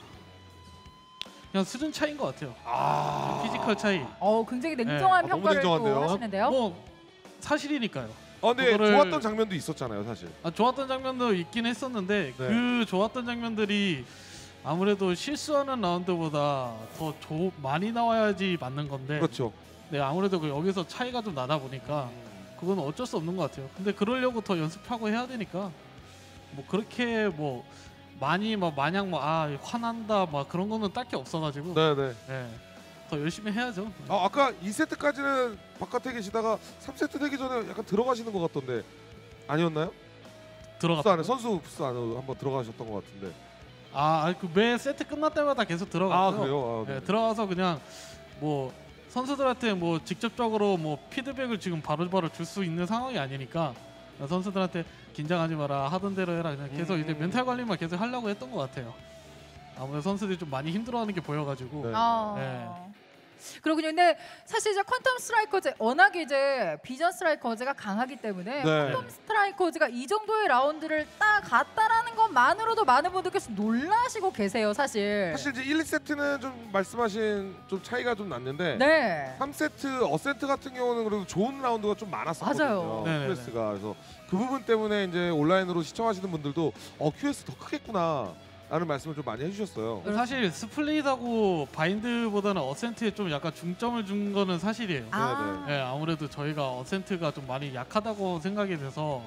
그냥 수준 차이인 것 같아요. 아 피지컬 차이. 어, 굉장히 냉정한 네. 어, 너무 평가를 또 냉정한데요? 하시는데요. 뭐 사실이니까요. 어, 근데 그거를- 좋았던 장면도 있었잖아요, 사실. 아, 좋았던 장면도 있긴 했었는데 네. 그 좋았던 장면들이 아무래도 실수하는 라운드보다 더 조, 많이 나와야지 맞는 건데 그렇죠. 네, 아무래도 그 여기서 차이가 좀 나다 보니까 그건 어쩔 수 없는 것 같아요. 근데 그러려고 더 연습하고 해야 되니까 뭐 그렇게 뭐 많이 막 마냥 뭐 아 화난다 막 그런 거는 딱히 없어가지고 네, 네. 네, 더 열심히 해야죠. 아, 아까 이 세트까지는 바깥에 계시다가 삼 세트 되기 전에 약간 들어가시는 것 같던데 아니었나요? 부스 안에 들어갔어요. 선수 부스 안에 한번 들어가셨던 것 같은데. 아, 그 매 세트 끝날 때마다 계속 아, 들어갔고요. 그래요? 아, 네, 네. 들어가서 그냥 뭐 선수들한테 뭐 직접적으로 뭐 피드백을 지금 바로바로 줄 수 있는 상황이 아니니까 선수들한테 긴장하지 마라, 하던 대로 해라, 그냥 계속 음. 이제 멘탈 관리만 계속 하려고 했던 것 같아요. 아무래도 선수들이 좀 많이 힘들어하는 게 보여가지고 네. 아. 네. 그렇군요. 근데 사실 이제 퀀텀 스트라이커즈 워낙 이제 비전 스트라이커즈가 강하기 때문에 네. 퀀텀 스트라이커즈가 이 정도의 라운드를 딱 갔다라는 것만으로도 많은 분들께서 놀라시고 계세요, 사실. 사실 이제 일, 이 세트는 좀 말씀하신 좀 차이가 좀 났는데 네. 삼 세트 어센트 같은 경우는 그래도 좋은 라운드가 좀 많았었거든요. 맞아요. 네네네. 큐에스가 그래서 그 부분 때문에 이제 온라인으로 시청하시는 분들도 어 큐에스 더 크겠구나 라는 말씀을 좀 많이 해주셨어요. 사실 스플릿하고 바인드보다는 어센트에 좀 약간 중점을 준 거는 사실이에요. 아. 네, 아무래도 저희가 어센트가 좀 많이 약하다고 생각이 돼서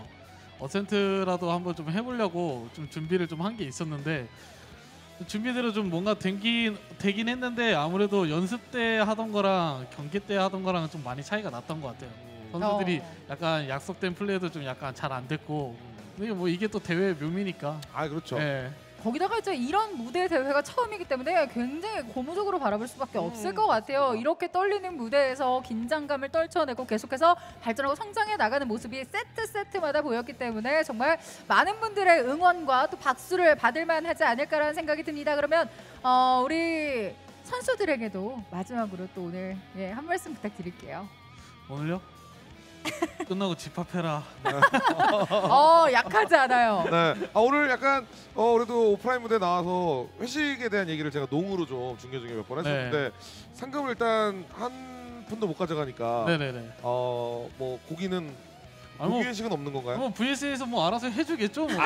어센트라도 한번 좀 해보려고 좀 준비를 좀 한 게 있었는데 준비대로 좀 뭔가 되긴, 되긴 했는데 아무래도 연습 때 하던 거랑 경기 때 하던 거랑 좀 많이 차이가 났던 것 같아요. 선수들이 어. 약간 약속된 플레이도 좀 약간 잘 안 됐고 근데 뭐 이게 또 대회의 묘미니까 아 그렇죠. 네. 거기다가 이제 이런 무대 대회가 처음이기 때문에 굉장히 고무적으로 바라볼 수밖에 음, 없을 것 같아요. 맞습니다. 이렇게 떨리는 무대에서 긴장감을 떨쳐내고 계속해서 발전하고 성장해 나가는 모습이 세트 세트마다 보였기 때문에 정말 많은 분들의 응원과 또 박수를 받을 만하지 않을까라는 생각이 듭니다. 그러면 어, 우리 선수들에게도 마지막으로 또 오늘 예, 한 말씀 부탁드릴게요. 오늘요? 끝나고 집합해라. 어, 약하지 않아요. 네. 아, 오늘 약간 어, 그래도 오프라인 무대 나와서 회식에 대한 얘기를 제가 농으로 좀 중계 중에 몇 번 했었는데 상금을 일단 한 푼도 못 가져가니까 네네네. 어, 뭐 고기는 아, 뭐, 고기 회식은 없는 건가요? 뭐 브이에스에서 뭐 알아서 해주겠죠. 뭐.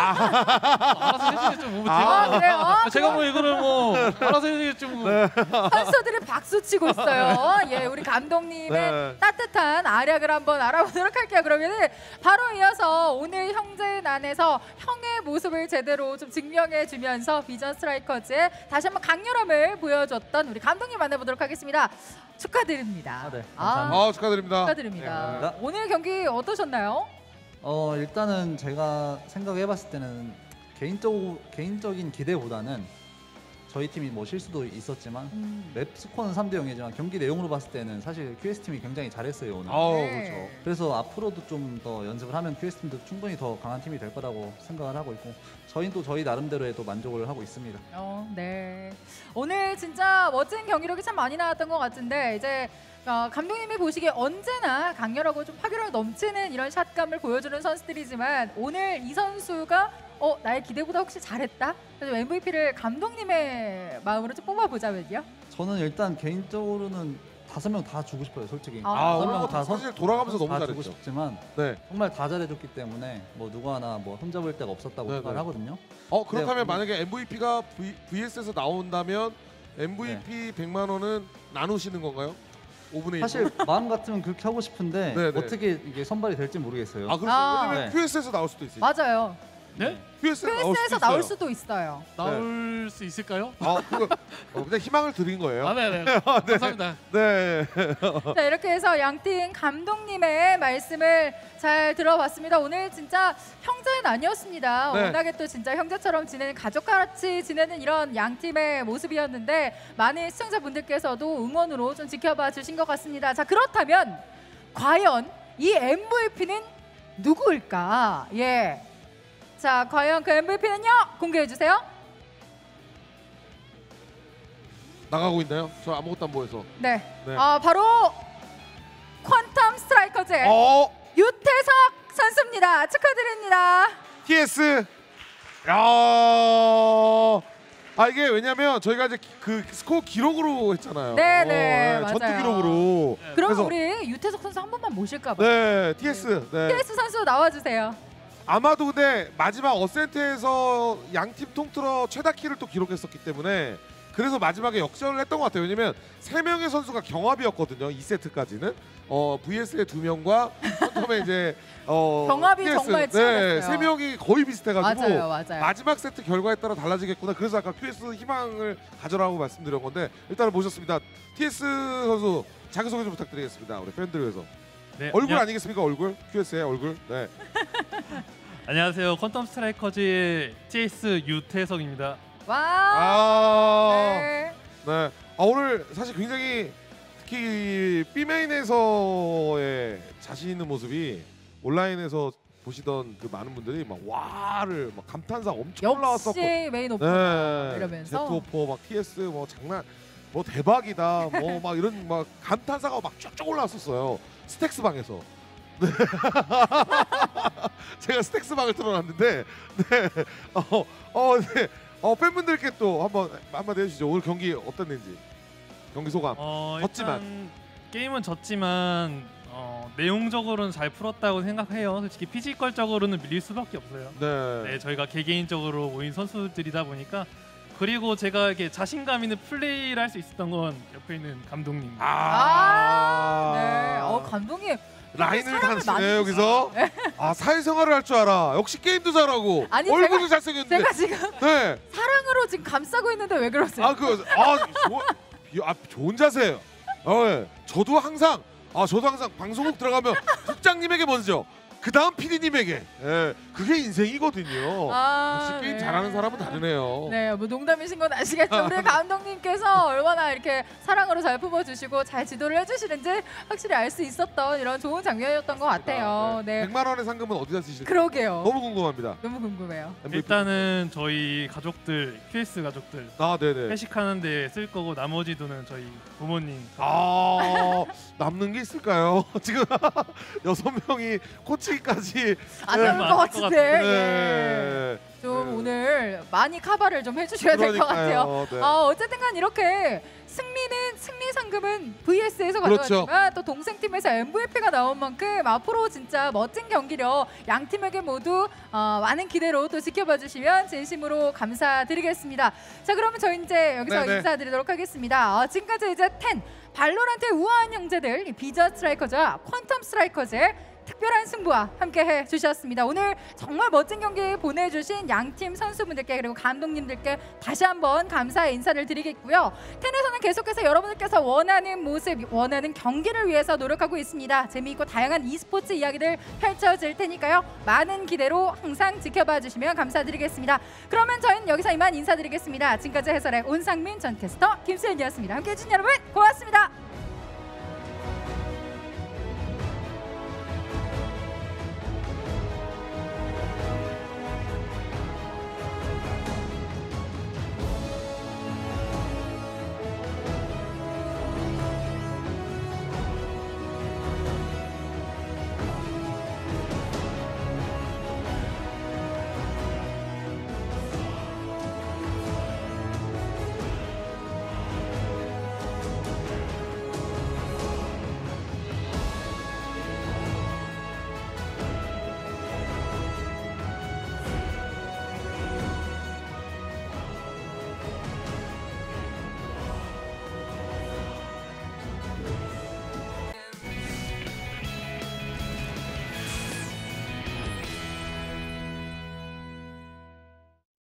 알아서 해주겠죠. 뭐 아, 제가, 그래요? 아, 제가 뭐 이거를 뭐 알아서 해주겠죠. 뭐. 선수들이 박수 치고 있어요. 예, 우리 감독님의 네. 따뜻한 아략을 한번 알아보도록 할게요. 그러면은 바로 이어서 오늘 형제난에서 형의 모습을 제대로 좀 증명해주면서 비전 스트라이커즈의 다시 한번 강렬함을 보여줬던 우리 감독님 만나보도록 하겠습니다. 축하드립니다. 아, 네. 아, 감사합니다. 아, 축하드립니다. 축하드립니다. 네. 감사합니다. 오늘 경기 어떠셨나요? 어 일단은 제가 생각해봤을 때는 개인적 개인적인 기대보다는 저희 팀이 뭐 실수도 있었지만 음. 맵 스코어는 삼 대 영이지만 경기 내용으로 봤을 때는 사실 큐에스 팀이 굉장히 잘했어요 오늘. 아우 네. 그렇죠. 그래서 앞으로도 좀 더 연습을 하면 큐에스 팀도 충분히 더 강한 팀이 될 거라고 생각을 하고 있고 저희는 또 저희 나름대로의 또 만족을 하고 있습니다. 어, 네. 오늘 진짜 멋진 경기력이 참 많이 나왔던 것 같은데 이제 어, 감독님이 보시기에 언제나 강렬하고 좀 파괴력 넘치는 이런 샷감을 보여주는 선수들이지만 오늘 이 선수가 어, 나의 기대보다 혹시 잘했다? 그래서 엠브이피를 감독님의 마음으로 좀 뽑아보자면요. 저는 일단 개인적으로는 다섯 명 다 주고 싶어요 솔직히. 아, 아, 다섯 오늘 명다 사실 돌아가면서 너무 다 주고 잘했죠. 싶지만 네. 정말 다 잘해줬기 때문에 뭐 누구 하나 뭐 흠잡을 데가 없었다고 네, 생각을 네. 하거든요. 어 그렇다면 네, 만약에 엠브이피가 v, 브이에스에서 나온다면 엠브이피 백만 원은 나누시는 건가요? 오분의 일. 사실 마음 같으면 그렇게 하고 싶은데 네, 네. 어떻게 이게 선발이 될지 모르겠어요. 아 그렇죠. 아. 왜냐면 네. 큐에스에서 나올 수도 있으니까. 맞아요. 네? 큐에스에서 나올 수도 큐에스에서 있어요. 나올 수도 있어요. 나올 수 있을까요? 아 그거 어, 그냥 희망을 드린 거예요. 아, 네네. 감사합니다. 네. 자, 이렇게 해서 양팀 감독님의 말씀을 잘 들어봤습니다. 오늘 진짜 형제는 아니었습니다. 네. 워낙에 또 진짜 형제처럼 지내는 가족같이 지내는 이런 양팀의 모습이었는데 많은 시청자분들께서도 응원으로 좀 지켜봐 주신 것 같습니다. 자, 그렇다면 과연 이 엠브이피는 누구일까? 예. 자, 과연 그 엠브이피는요? 공개해 주세요. 나가고 있나요? 저 아무것도 안 보여서. 네. 네. 아, 바로 퀀텀 스트라이커즈의 어 유태석 선수입니다. 축하드립니다. 티에스 야, 아 이게 왜냐면 저희가 이제 그 스코어 기록으로 했잖아요. 네네, 어, 전투 맞아요. 기록으로. 그럼 그래서- 우리 유태석 선수 한 번만 모실까 봐요. 네, 티에스. 네. 티에스 선수 나와주세요. 아마도 근데 마지막 어센트에서 양팀 통틀어 최다 킬을 또 기록했었기 때문에 그래서 마지막에 역전을 했던 것 같아요. 왜냐면 세 명의 선수가 경합이었거든요. 이 세트까지는. 어, 브이에스의 두 명과 처음에 이제 어, 경합이 티에스. 정말 네, 치열했어요. 세 명이 거의 비슷해가지고 맞아요, 맞아요. 마지막 세트 결과에 따라 달라지겠구나. 그래서 아까 큐에스 희망을 가져라고 말씀드린 건데 일단은 모셨습니다. 티에스 선수 자기소개 좀 부탁드리겠습니다. 우리 팬들 위해서. 네, 얼굴 안녕- 아니겠습니까? 얼굴? 큐에스의 얼굴. 네. 안녕하세요. 퀀텀 스트라이커즈의 티에스 유태석입니다. 와. 아. 네. 네. 아 오늘 사실 굉장히 특히 B메인에서의 자신 있는 모습이 온라인에서 보시던 그 많은 분들이 막 와를 막 감탄사 엄청 올라왔었고. 역시 메인 오퍼 네. 이러면서. 제트 오퍼 막 티에스 뭐 장난 뭐 대박이다 뭐 막 이런 막 감탄사가 막 쫙쫙 올라왔었어요. 스택스 방에서. 네. 제가 스택스 방을 틀어놨는데 네. 어, 어, 네. 어 팬분들께 또 한번 한마디 해주시죠. 오늘 경기 어땠는지 경기 소감. 어, 졌지만. 일단 게임은 졌지만 어, 내용적으로는 잘 풀었다고 생각해요. 솔직히 피지컬적으로는 밀릴 수밖에 없어요. 네. 네, 저희가 개개인적으로 모인 선수들이다 보니까 그리고 제가 이렇게 자신감 있는 플레이를 할 수 있었던 건 옆에 있는 감독님. 아, 네. 어 감독님. 라인을 사람을 단치네 많이 여기서. 아 사회생활을 할 줄 알아. 역시 게임도 잘하고. 아니, 얼굴도 제가- 잘생겼는데. 제가 지금 네. 사랑으로 지금 감싸고 있는데 왜 그러세요? 아 그 아 아, 좋은 자세예요. 어, 예. 저도 항상 아 저도 항상 방송국 들어가면 국장님에게 먼저 그 다음 피디님에게. 예. 그게 인생이거든요. 아, 역시 게임 네. 잘하는 사람은 다르네요. 네, 뭐 농담이신 건 아시겠죠? 우리 감독님께서 얼마나 이렇게 사랑으로 잘 품어주시고 잘 지도를 해주시는지 확실히 알 수 있었던 이런 좋은 장면이었던 것 같아요. 네, 백만 원의 상금은 어디다 쓰실까요? 그러게요. 너무 궁금합니다. 너무 궁금해요. 엠브이피. 일단은 저희 가족들, 큐에스 가족들 아 네네. 회식하는 데 쓸 거고 나머지 돈은 저희 부모님. 아 남는 게 있을까요? 지금 여섯 명이 코치까지. 안 네. 나올 것 같은데. 예. 네. 좀 네. 오늘 많이 커버를 좀 해주셔야 될 것 같아요. 그러니까요. 네. 아, 어쨌든간 이렇게 승리는 승리 상금은 브이에스에서 그렇죠. 가져갔지만 또 동생팀에서 엠브이피가 나온 만큼 앞으로 진짜 멋진 경기력 양 팀에게 모두 어, 많은 기대로 또 지켜봐 주시면 진심으로 감사드리겠습니다. 자, 그러면 저희 이제 여기서 네네. 인사드리도록 하겠습니다. 어, 지금까지 이제 텐 발로란트의 우아한 형제들 이 비저 스트라이커즈와 퀀텀 스트라이커즈의 특별한 승부와 함께 해주셨습니다. 오늘 정말 멋진 경기 보내주신 양팀 선수분들께 그리고 감독님들께 다시 한번 감사의 인사를 드리겠고요. 텐에서는 계속해서 여러분들께서 원하는 모습, 원하는 경기를 위해서 노력하고 있습니다. 재미있고 다양한 e스포츠 이야기들 펼쳐질 테니까요. 많은 기대로 항상 지켜봐 주시면 감사드리겠습니다. 그러면 저희는 여기서 이만 인사드리겠습니다. 지금까지 해설의 온상민 전 캐스터 김수현이었습니다. 함께해 주신 여러분 고맙습니다.